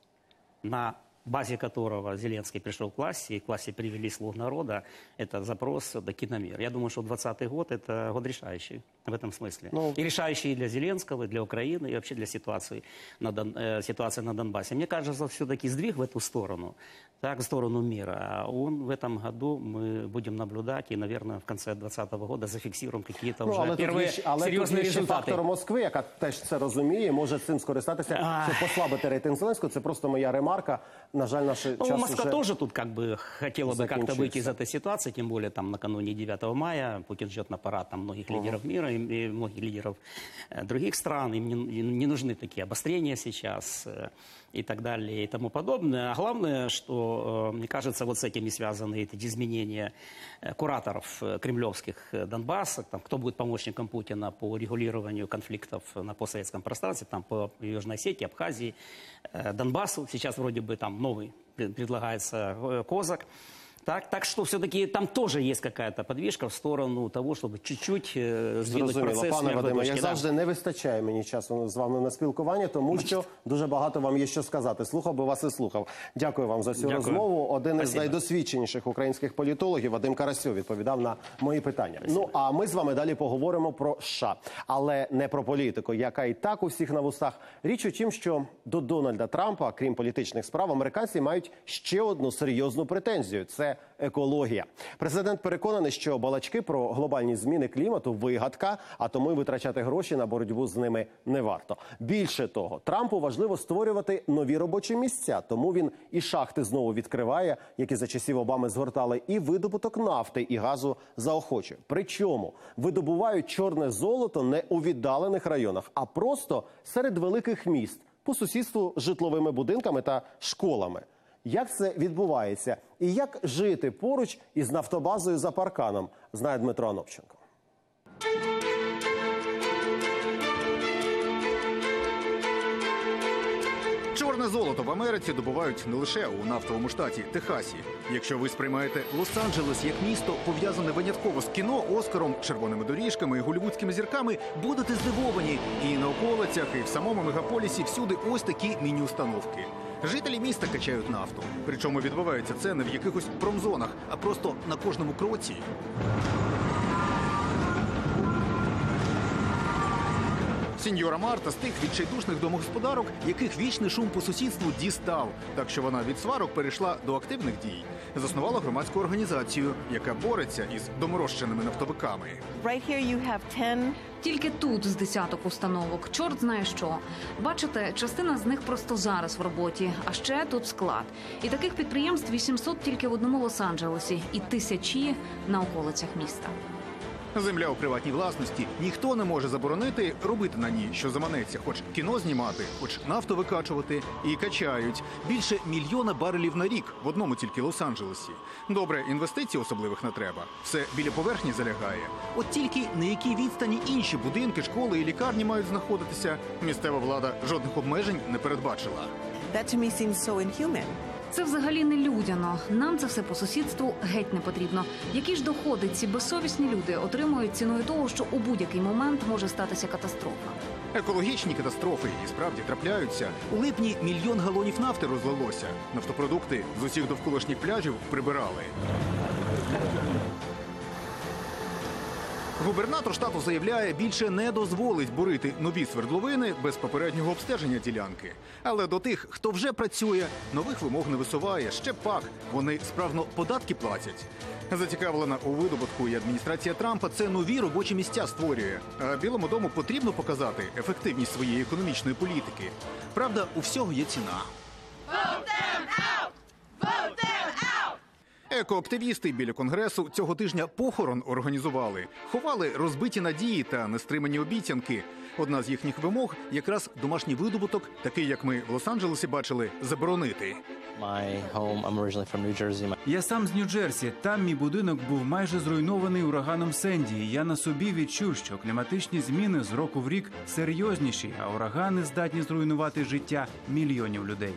на базе которого Зеленский пришел к власти, и к власти привели слуг народа, это запрос все-таки на мир. Я думаю, что 2020 год – это год решающий в этом смысле. И решающий и для Зеленского, и для Украины, и вообще для ситуации на Донбассе. Мне кажется, все-таки сдвиг в эту сторону, так, в сторону мира, он в этом году мы будем наблюдать, и, наверное, в конце 2020 года зафиксируем какие-то уже первые серьезные результаты. Фактор Москви, яка теж це розуміє, може цим скористатися, щоб послабити рейтинг Зеленського. Це просто моя ремарка. На жаль, наш час Москва уже тоже тут как бы хотела бы как-то выйти из этой ситуации, тем более там накануне 9 мая Путин ждет на парад там многих лидеров мира и многих лидеров других стран. Им не нужны такие обострения сейчас и так далее и тому подобное. А главное, что, мне кажется, вот с этим и связаны эти изменения кураторов кремлевских Донбасса, там, кто будет помощником Путина по регулированию конфликтов на постсоветском пространстве, там, по Южной Осетии, Абхазии, Донбассу. Сейчас вроде бы там новый предлагается Козак. Так что все-таки там тоже есть какая-то подвижка в сторону того, чтобы чуть-чуть сдвинуть процесс. Пане Вадиме, як завжди, не вистачає мені часу з вами на спілкування, тому що дуже багато вам є що сказати. Слухав би вас і слухав. Дякую вам за цю розмову. Один із найдосвідченіших українських політологів, Вадим Карасьов, відповідав на мої питання. Ну, а ми з вами далі поговоримо про США. Але не про політику, яка і так у всіх на вустах. Річ у тім, що до Дональда Трампа, крім політичних справ, американці мають ще одну серйозну претензію – це екологія. Президент переконаний, що балачки про глобальні зміни клімату – вигадка, а тому й витрачати гроші на боротьбу з ними не варто. Більше того, Трампу важливо створювати нові робочі місця, тому він і шахти знову відкриває, які за часів Обами згортали, і видобуток нафти і газу заохочує. Причому видобувають чорне золото не у віддалених районах, а просто серед великих міст, по сусідству з житловими будинками та школами. Як це відбувається і як жити поруч із нафтобазою за парканом, знає Дмитро Анопченко. Чорне золото в Америці добувають не лише у нафтовому штаті Техасі. Якщо ви сприймаєте Лос-Анджелес як місто, пов'язане винятково з кіно, Оскаром, червоними доріжками і голлівудськими зірками, будете здивовані. І на околицях, і в самому мегаполісі всюди ось такі міні-установки. Жителі міста качають нафту. Причому відбуваються це не в якихось промзонах, а просто на кожному кроці. Сіньора Марта з тих відчайдушних домогосподарок, яких вічний шум по сусідству дістав. Так що вона від сварок перейшла до активних дій. Заснувала громадську організацію, яка бореться із доморощеними нафтовиками. Тільки тут з десяток установок. Чорт знає що. Бачите, частина з них просто зараз в роботі, а ще тут склад. І таких підприємств 800 тільки в одному Лос-Анджелесі і тисячі на околицях міста. Земля у приватній власності. Ніхто не може заборонити робити на ній, що заманеться. Хоч кіно знімати, хоч нафту викачувати. І качають. Більше 1 мільйона барелів на рік в одному тільки Лос-Анджелесі. Добре, інвестицій особливих не треба. Все біля поверхні залягає. От тільки на якій відстані інші будинки, школи і лікарні мають знаходитися, місцева влада жодних обмежень не передбачила. Це взагалі не людяно. Нам це все по сусідству геть не потрібно. Які ж доходи ці безсовісні люди отримують ціною того, що у будь-який момент може статися катастрофа? Екологічні катастрофи і справді трапляються. У липні 1 мільйон галонів нафти розлилося. Нафтопродукти з усіх довколишніх пляжів прибирали. Губернатор штату заявляє, більше не дозволить бурити нові свердловини без попереднього обстеження ділянки. Але до тих, хто вже працює, нових вимог не висуває. Ще пак, вони справно податки платять. Зацікавлена у видобутку і адміністрація Трампа це нові робочі місця створює. А Білому дому потрібно показати ефективність своєї економічної політики. Правда, у всього є ціна. Екоактивісти біля Конгресу цього тижня похорон організували. Ховали розбиті надії та нестримані обіцянки. Одна з їхніх вимог – якраз домашній видобуток, такий, як ми в Лос-Анджелесі бачили, заборонити. Я сам з Нью-Джерсі. Там мій будинок був майже зруйнований ураганом Сенді. І я на собі відчув, що кліматичні зміни з року в рік серйозніші, а урагани здатні зруйнувати життя мільйонів людей.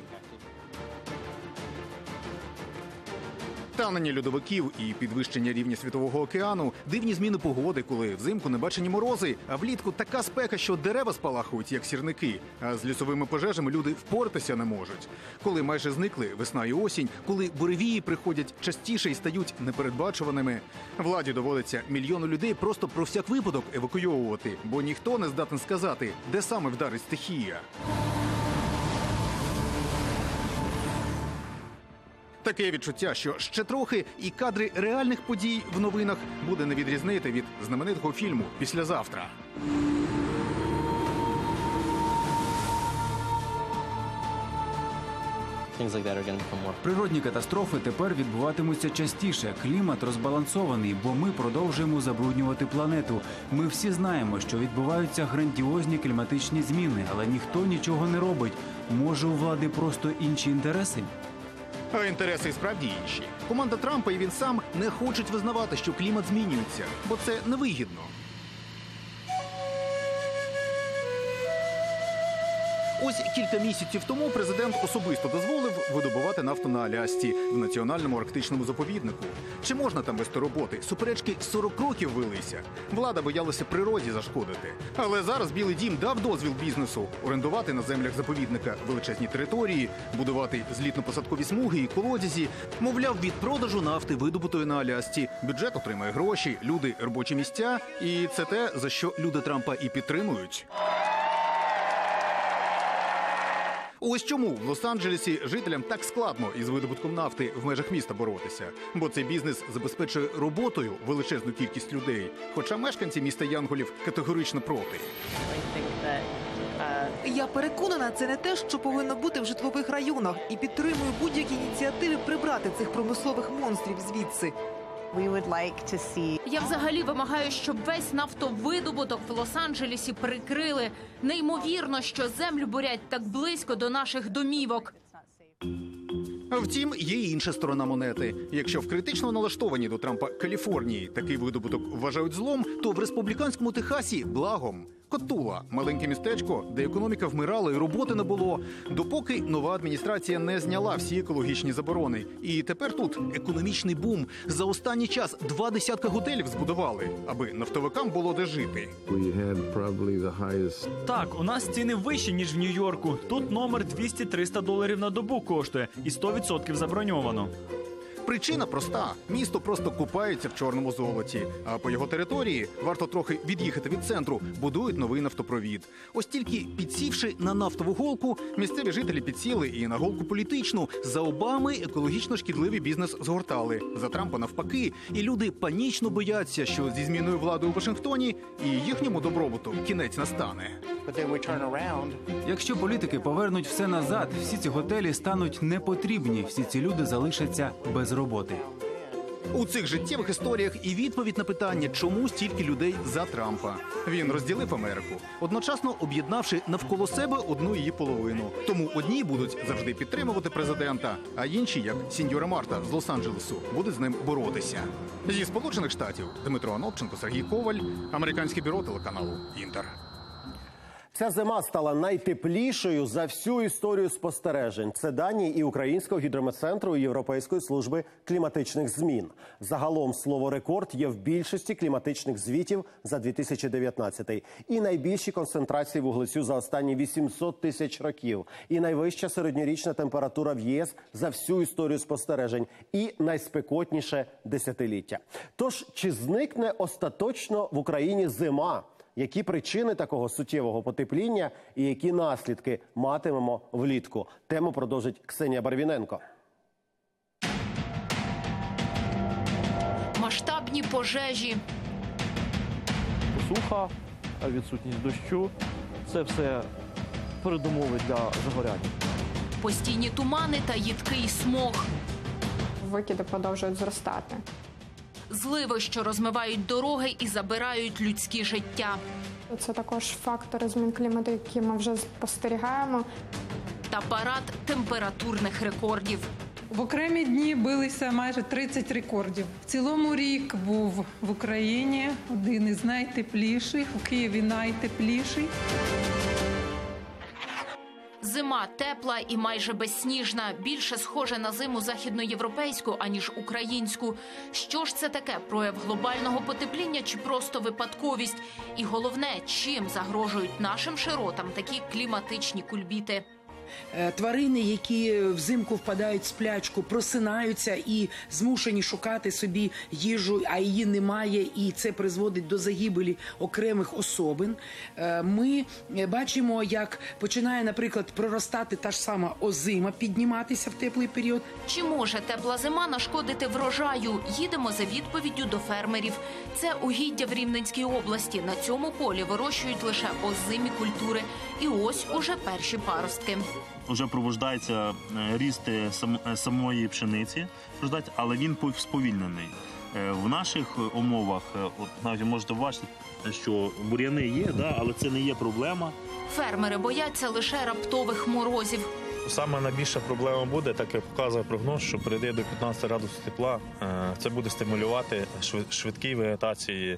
Танення льодовиків і підвищення рівня Світового океану, дивні зміни погоди, коли взимку небачені морози, а влітку така спека, що дерева спалахують, як сірники, а з лісовими пожежами люди впоратися не можуть. Коли майже зникли весна і осінь, коли буревії приходять частіше і стають непередбачуваними, владі доводиться мільйону людей просто про всяк випадок евакуйовувати, бо ніхто не здатен сказати, де саме вдарить стихія. Таке відчуття, що ще трохи і кадри реальних подій в новинах буде не відрізнити від знаменитого фільму «Післязавтра». Природні катастрофи тепер відбуватимуться частіше. Клімат розбалансований, бо ми продовжуємо забруднювати планету. Ми всі знаємо, що відбуваються грандіозні кліматичні зміни, але ніхто нічого не робить. Може, у влади просто інші інтереси? А інтереси справді інші. Команда Трампа і він сам не хочуть визнавати, що клімат змінюється, бо це невигідно. Ось кілька місяців тому президент особисто дозволив видобувати нафту на Алясці в національному арктичному заповіднику. Чи можна там вести роботи? Суперечки 40 років велися. Влада боялася природі зашкодити. Але зараз Білий дім дав дозвіл бізнесу орендувати на землях заповідника величезні території, будувати злітно-посадкові смуги і колодязі. Мовляв, від продажу нафти, видобутої на Алясці, бюджет отримає гроші, люди – робочі місця. І це те, за що люди Трампа і підтримують. Ось чому в Лос-Анджелесі жителям так складно із видобутком нафти в межах міста боротися. Бо цей бізнес забезпечує роботою величезну кількість людей. Хоча мешканці міста Янголів категорично проти. Я переконана, це не те, що повинно бути в житлових районах. І підтримую будь-які ініціативи прибрати цих промислових монстрів звідси. Я взагалі вимагаю, щоб весь нафтовидобуток в Лос-Анджелесі прикрили. Неймовірно, що землю бурять так близько до наших домівок. Втім, є й інша сторона монети. Якщо в критично налаштованій до Трампа Каліфорнії такий видобуток вважають злом, то в республіканському Техасі – благом. Котула – маленьке містечко, де економіка вмирала і роботи не було, допоки нова адміністрація не зняла всі екологічні заборони. І тепер тут економічний бум. За останній час 20 готелів збудували, аби нафтовикам було де жити. Так, у нас ціни вищі, ніж в Нью-Йорку. Тут номер $200-300 на добу коштує і 100% заброньовано. Причина проста. Місто просто купається в чорному золоті. А по його території, варто трохи від'їхати від центру, будують новий нафтопровід. Ось тільки підсівши на нафтову голку, місцеві жителі підсіли і на голку політичну. За Обами екологічно шкідливий бізнес згортали. За Трампа навпаки. І люди панічно бояться, що зі зміною влади у Вашингтоні і їхньому добробуту кінець настане. Якщо політики повернуть все назад, всі ці готелі стануть непотрібні, всі ці люди залишаться без роботи. У цих життєвих історіях і відповідь на питання, чому стільки людей за Трампа. Він розділив Америку, одночасно об'єднавши навколо себе одну її половину. Тому одні будуть завжди підтримувати президента, а інші, як сіньора Марта з Лос-Анджелесу, будуть з ним боротися. Зі Сполучених Штатів Дмитро Анопченко, Сергій Коваль, американське бюро телеканалу «Інтер». Ця зима стала найтеплішою за всю історію спостережень. Це дані і Українського гідрометцентру, і Європейської служби кліматичних змін. Загалом слово «рекорд» є в більшості кліматичних звітів за 2019. І найбільші концентрації вуглецю за останні 800 тисяч років. І найвища середньорічна температура в ЄС за всю історію спостережень. І найспекотніше десятиліття. Тож, чи зникне остаточно в Україні зима? Які причини такого суттєвого потепління і які наслідки матимемо влітку? Тему продовжить Ксенія Барвіненко. Масштабні пожежі. Суха, відсутність дощу – це все передумови для загоряння. Постійні тумани та їдкий смог. Викиди продовжують зростати. Зливи, що розмивають дороги і забирають людські життя. Це також фактори змін клімату, які ми вже спостерігаємо. Та парад температурних рекордів. В окремі дні билися майже 30 рекордів. В цілому рік був в Україні один із найтепліших, у Києві найтепліший. Зима тепла і майже безсніжна, більше схожа на зиму західноєвропейську, аніж українську. Що ж це таке? Прояв глобального потепління чи просто випадковість? І головне, чим загрожують нашим широтам такі кліматичні кульбіти? Тварини, які взимку впадають в сплячку, просинаються і змушені шукати собі їжу, а її немає, і це призводить до загибелі окремих особин. Ми бачимо, як починає, наприклад, проростати та ж сама озима, підніматися в теплий період. Чи може тепла зима нашкодити врожаю? Їдемо за відповіддю до фермерів. Це угіддя в Рівненській області. На цьому полі вирощують лише озимі культури. І ось уже перші паростки. Вже пробуждається ріст самої пшениці, але він сповільнений. В наших умовах, навіть можете бачити, що бур'яни є, але це не є проблема. Фермери бояться лише раптових морозів. Саме найбільша проблема буде, так як показує прогноз, що прийде до 15 градусів тепла. Це буде стимулювати швидкі вегетації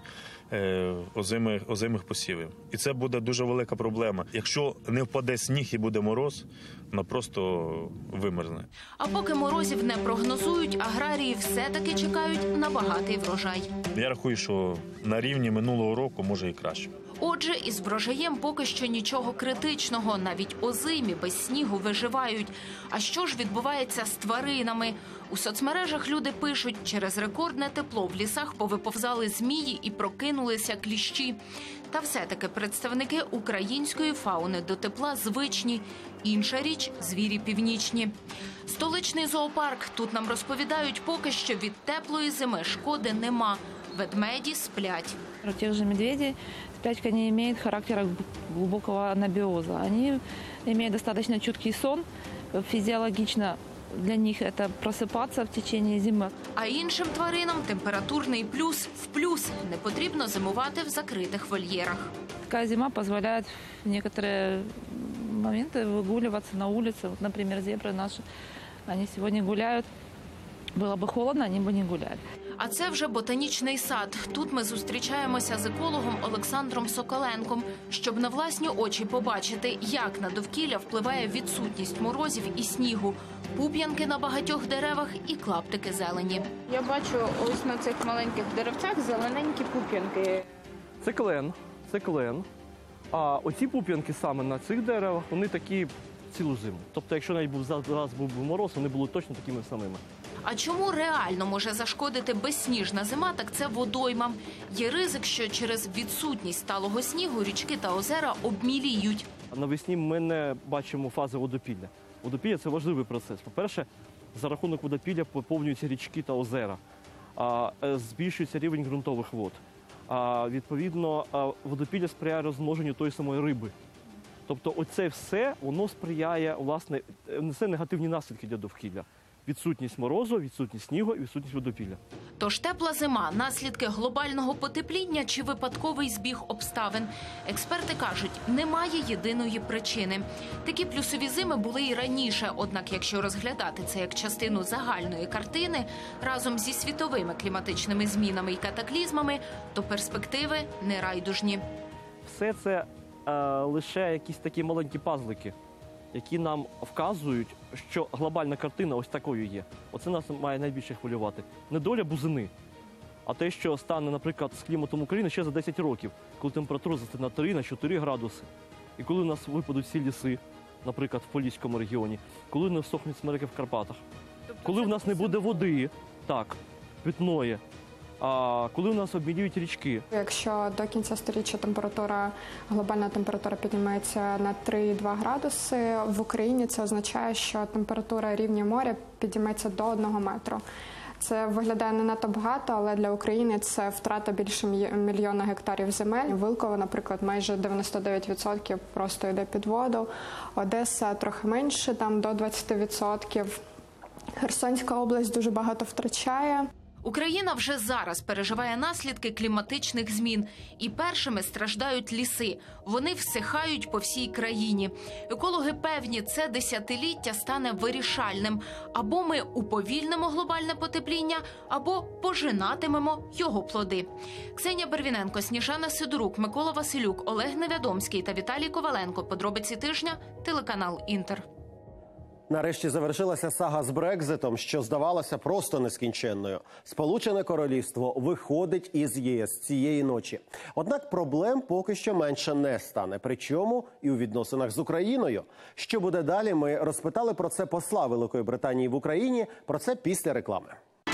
озимих посівів. І це буде дуже велика проблема. Якщо не впаде сніг і буде мороз, вона просто вимерзне. А поки морозів не прогнозують, аграрії все-таки чекають на багатий врожай. Я рахую, що на рівні минулого року може і краще. Отже, із врожаєм поки що нічого критичного. Навіть озимі без снігу виживають. А що ж відбувається з тваринами? У соцмережах люди пишуть, через рекордне тепло в лісах повиповзали змії і прокинулися кліщі. Та все-таки представники української фауни до тепла звичні. Інша річ – звірі північні. Столичний зоопарк. Тут нам розповідають, поки що від теплої зими шкоди нема. Ведмеді сплять. У тех же медведей спячка не имеет характера глубокого анабиоза. Они имеют достаточно чуткий сон. Физиологично для них это просыпаться в течение зимы. А іншим тваринам температурний плюс в плюс. Не потрібно зимувати в закритих вольєрах. Такая зима позволяет в некоторые моменты выгуливаться на улице. Вот, например, зебры наши, они сегодня гуляют. Було б холодно, вони б не гуляли. А це вже ботанічний сад. Тут ми зустрічаємося з екологом Олександром Соколенком, щоб на власні очі побачити, як на довкілля впливає відсутність морозів і снігу, пуп'янки на багатьох деревах і клаптики зелені. Я бачу ось на цих маленьких деревцях зелененькі пуп'янки. Це клен. А оці пуп'янки саме на цих деревах, вони такі цілу зиму. Тобто, якщо навіть зараз був мороз, вони були точно такими самими. А чому реально може зашкодити безсніжна зима, так це водоймам. Є ризик, що через відсутність сталого снігу річки та озера обміліють. Навесні ми не бачимо фази водопілля. Водопілля – це важливий процес. По-перше, за рахунок водопілля поповнюються річки та озера, збільшується рівень ґрунтових вод. Відповідно, водопілля сприяє розмноженню тої самої риби. Тобто оце все, воно сприяє, власне, несе негативні наслідки для довкілля. Відсутність морозу, відсутність снігу і відсутність водопілля. Тож тепла зима – наслідки глобального потепління чи випадковий збіг обставин? Експерти кажуть, немає єдиної причини. Такі плюсові зими були і раніше, однак якщо розглядати це як частину загальної картини, разом зі світовими кліматичними змінами і катаклізмами, то перспективи нерайдужні. Все це лише якісь такі маленькі пазлики, які нам вказують, що глобальна картина ось такою є. Оце нас має найбільше хвилювати. Не доля бузини, а те, що стане, наприклад, з кліматом України ще за 10 років, коли температура зросте на 3-4 градуси. І коли у нас випадуть всі ліси, наприклад, в Поліському регіоні, коли не всохнуть смереки в Карпатах, коли в нас не буде води, так, питної, а коли у нас обміліють річки. Якщо до кінця століття глобальна температура підніметься на 3,2 градуси, в Україні це означає, що температура рівня моря підніметься до 1 метру. Це виглядає не надто багато, але для України це втрата більше 1 мільйона гектарів земель. Вилково, наприклад, майже 99% просто йде під воду. Одеса трохи менше, там до 20%. Херсонська область дуже багато втрачає. Україна вже зараз переживає наслідки кліматичних змін. І першими страждають ліси. Вони всихають по всій країні. Екологи певні, це десятиліття стане вирішальним. Або ми уповільнимо глобальне потепління, або пожинатимемо його плоди. Ксенія Барвіненко, Сніжана Сидорук, Микола Василюк, Олег Невядомський та Віталій Коваленко. Подробиці тижня, телеканал «Інтер». Нарешті завершилася сага з Брекзитом, що здавалося просто нескінченною. Сполучене Королівство виходить із ЄС цієї ночі. Однак проблем поки що менше не стане. Причому і у відносинах з Україною. Що буде далі, ми розпитали про це посла Великої Британії в Україні. Про це після реклами.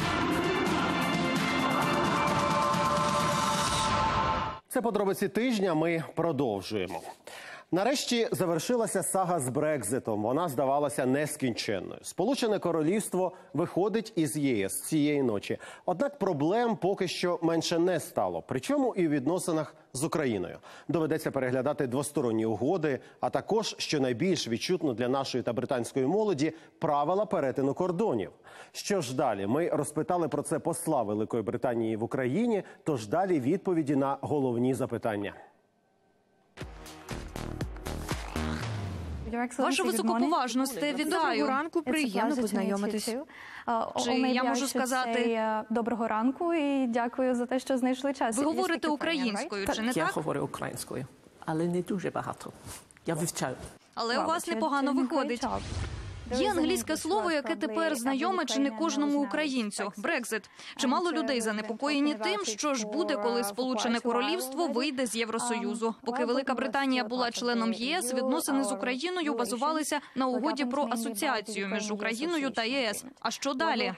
Це подробиці тижня, ми продовжуємо. Нарешті завершилася сага з Брекзитом. Вона здавалася нескінченною. Сполучене Королівство виходить із ЄС цієї ночі. Однак проблем поки що менше не стало. Причому і у відносинах з Україною. Доведеться переглядати двосторонні угоди, а також, що найбільш відчутно для нашої та британської молоді, правила перетину кордонів. Що ж далі? Ми розпитали про це посла Великої Британії в Україні, тож далі відповіді на головні запитання. Ваше високоповажносте, вітаю. Доброго ранку, приємно познайомитись. Чи я можу сказати... Доброго ранку і дякую за те, що знайшли час. Ви говорите українською, чи не так? Я говорю українською, але не дуже багато. Я вивчаю. Але у вас непогано виходить. Є англійське слово, яке тепер знайоме чи не кожному українцю – Брекзит. Чимало людей занепокоєні тим, що ж буде, коли Сполучене Королівство вийде з Євросоюзу. Поки Велика Британія була членом ЄС, відносини з Україною базувалися на угоді про асоціацію між Україною та ЄС. А що далі?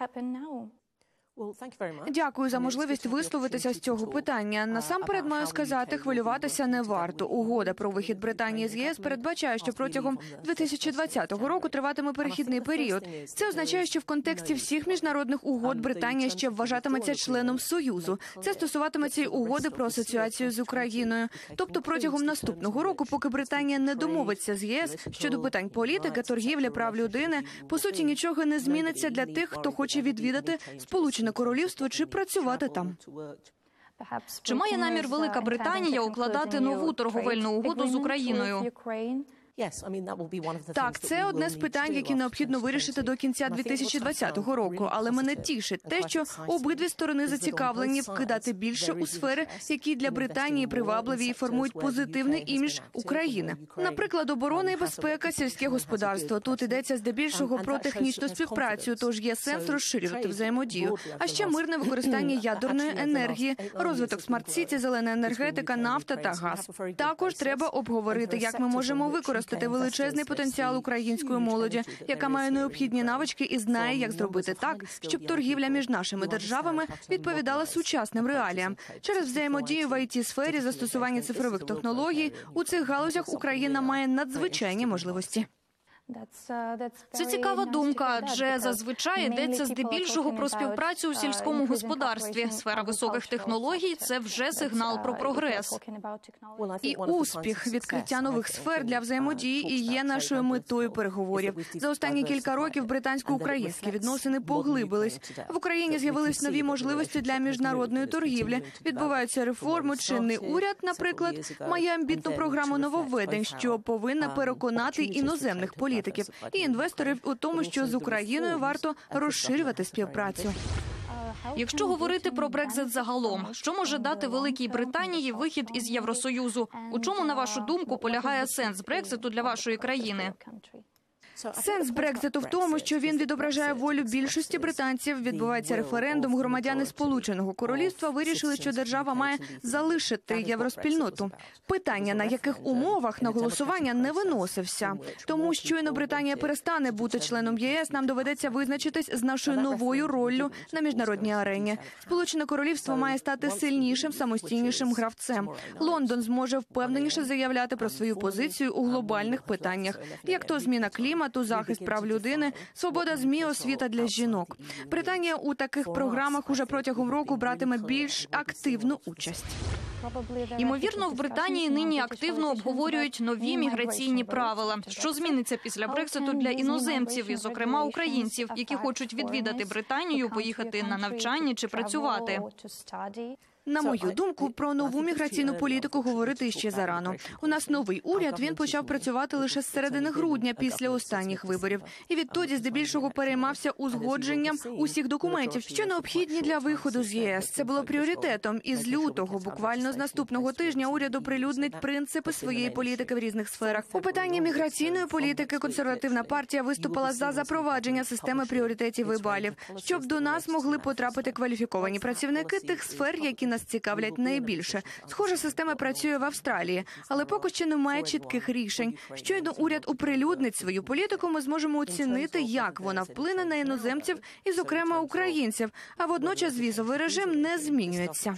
Дякую за можливість висловитися з цього питання. Насамперед маю сказати, хвилюватися не варто. Угода про вихід Британії з ЄС передбачає, що протягом 2020 року триватиме перехідний період. Це означає, що в контексті всіх міжнародних угод Британія ще вважатиметься членом Союзу. Це стосуватиметься й угоди про асоціацію з Україною. Тобто протягом наступного року, поки Британія не домовиться з ЄС щодо питань політики, торгівлі, прав людини, по суті нічого не зміниться для тих, хто хоче відвідати Сполучене Королівство чи працювати там. Чи має намір Велика Британія укладати нову торговельну угоду з Україною? Так, це одне з питань, які необхідно вирішити до кінця 2020 року. Але мене тішить те, що обидві сторони зацікавлені вкидати більше у сфери, які для Британії привабливі і формують позитивний імідж України. Наприклад, оборона і безпека, сільське господарство. Тут йдеться здебільшого про технічну співпрацю, тож є сенс розширювати взаємодію. А ще мирне використання ядерної енергії, розвиток смарт-сіті, зелена енергетика, нафта та газ. Також треба обговорити, як ми можемо використати використати величезний потенціал української молоді, яка має необхідні навички і знає, як зробити так, щоб торгівля між нашими державами відповідала сучасним реаліям. Через взаємодію в IT-сфері, застосування цифрових технологій, у цих галузях Україна має надзвичайні можливості. Це цікава думка, адже зазвичай йдеться здебільшого про співпрацю у сільському господарстві. Сфера високих технологій – це вже сигнал про прогрес. І успіх, відкриття нових сфер для взаємодії і є нашою метою переговорів. За останні кілька років британсько-українські відносини поглибились. В Україні з'явились нові можливості для міжнародної торгівлі. Відбуваються реформи. Чинний уряд, наприклад, має амбітну програму нововведень, що повинна переконати іноземних політиків і інвесторів у тому, що з Україною варто розширювати співпрацю. Якщо говорити про Брекзит загалом, що може дати Великій Британії вихід із Євросоюзу? У чому, на вашу думку, полягає сенс Брекзиту для вашої країни? Сенс Брекзиту в тому, що він відображає волю більшості британців. Відбувається референдум. Громадяни Сполученого Королівства вирішили, що держава має залишити євроспільноту. Питання, на яких умовах на голосування, не виносився. Тому щойно Британія перестане бути членом ЄС, нам доведеться визначитись з нашою новою роллю на міжнародній арені. Сполучене Королівство має стати сильнішим, самостійнішим гравцем. Лондон зможе впевненіше заявляти про свою позицію у глобальних питаннях, як то зміна клімату, захист прав людини, свобода ЗМІ, освіта для жінок. Британія у таких програмах уже протягом року братиме більш активну участь. Ймовірно, в Британії нині активно обговорюють нові міграційні правила. Що зміниться після Брекситу для іноземців, і, зокрема, українців, які хочуть відвідати Британію, поїхати на навчання чи працювати? На мою думку, про нову міграційну політику говорити ще зарано. У нас новий уряд, він почав працювати лише з середини грудня після останніх виборів. І відтоді здебільшого переймався узгодженням усіх документів, що необхідні для виходу з ЄС. Це було пріоритетом. І з лютого, буквально з наступного тижня, уряд оприлюднить принципи своєї політики в різних сферах. У питанні міграційної політики консервативна партія виступила за запровадження системи пріоритетів і балів, щоб до нас могли потрапити кваліфіковані працівники тих сфер, які нас цікавлять найбільше. Схожа система працює в Австралії, але поки що немає чітких рішень. Щойно уряд оприлюднить свою політику, ми зможемо оцінити, як вона вплине на іноземців і, зокрема, українців. А водночас візовий режим не змінюється.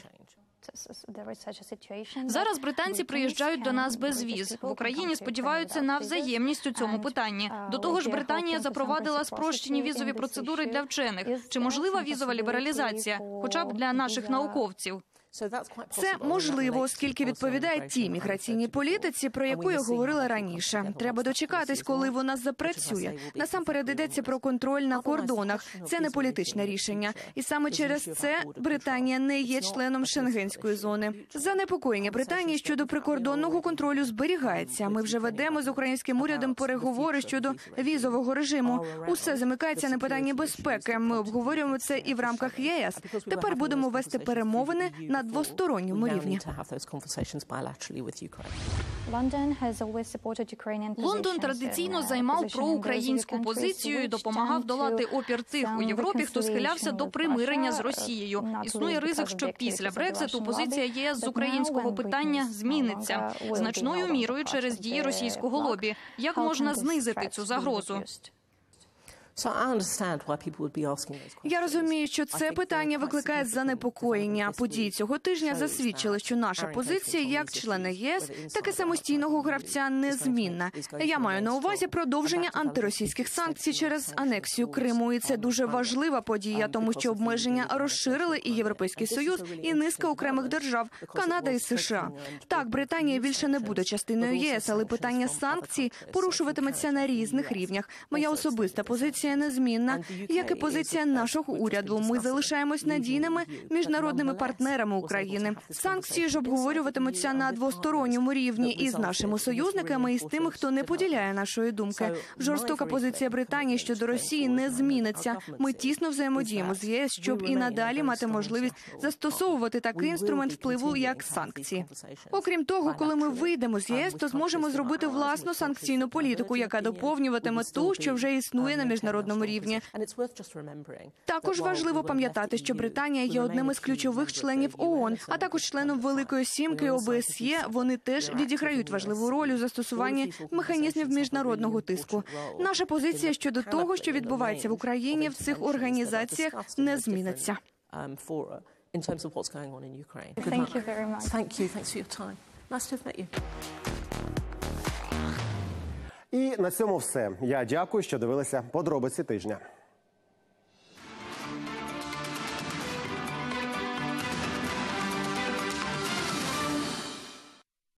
Зараз британці приїжджають до нас без віз. В Україні сподіваються на взаємність у цьому питанні. До того ж, Британія запровадила спрощені візові процедури для вчених. Чи можлива візова лібералізація, хоча б для наших науковців? Це можливо, оскільки відповідає тій міграційній політиці, про яку я говорила раніше. Треба дочекатись, коли вона запрацює. Насамперед йдеться про контроль на кордонах. Це не політичне рішення. І саме через це Британія не є членом Шенгенської зони. Занепокоєння Британії щодо прикордонного контролю зберігається. Ми вже ведемо з українським урядом переговори щодо візового режиму. Усе замикається на питанні безпеки. Ми обговорюємо це і в рамках ЄС. Тепер будемо вести перемовини на двосторонньому рівні. Лондон традиційно займав проукраїнську позицію і допомагав долати опір тих у Європі, хто схилявся до примирення з Росією. Існує ризик, що після Брекситу позиція ЄС з українського питання зміниться значною мірою через дії російського лобі. Як можна знизити цю загрозу? Я розумію, що це питання викликає занепокоєння. Події цього тижня засвідчили, що наша позиція як члена ЄС, так і самостійного гравця незмінна. Я маю на увазі продовження антиросійських санкцій через анексію Криму. І це дуже важлива подія, тому що обмеження розширили і Європейський Союз, і низка окремих держав – Канада і США. Так, Британія більше не буде частиною ЄС, але питання санкцій порушуватиметься на різних рівнях. Моя особиста позиція незмінна, як і позиція нашого уряду. Ми залишаємось надійними міжнародними партнерами України. Санкції ж обговорюватимуться на двосторонньому рівні і з нашими союзниками, і з тими, хто не поділяє нашої думки. Жорстока позиція Британії щодо Росії не зміниться. Ми тісно взаємодіємо з ЄС, щоб і надалі мати можливість застосовувати такий інструмент впливу, як санкції. Окрім того, коли ми вийдемо з ЄС, то зможемо зробити власну санкційну політику, яка доповнюватиме ту, що вже існує на міжнародній міжнародному рівні. Також важливо пам'ятати, що Британія є одним із ключових членів ООН, а також членом Великої Сімки ОБСЄ. Вони теж відіграють важливу роль у застосуванні механізмів міжнародного тиску. Наша позиція щодо того, що відбувається в Україні в цих організаціях, не зміниться. Thank you very much. Thank you. Thanks for your time. Nice to have met you. І на цьому все. Я дякую, що дивилися подробиці тижня.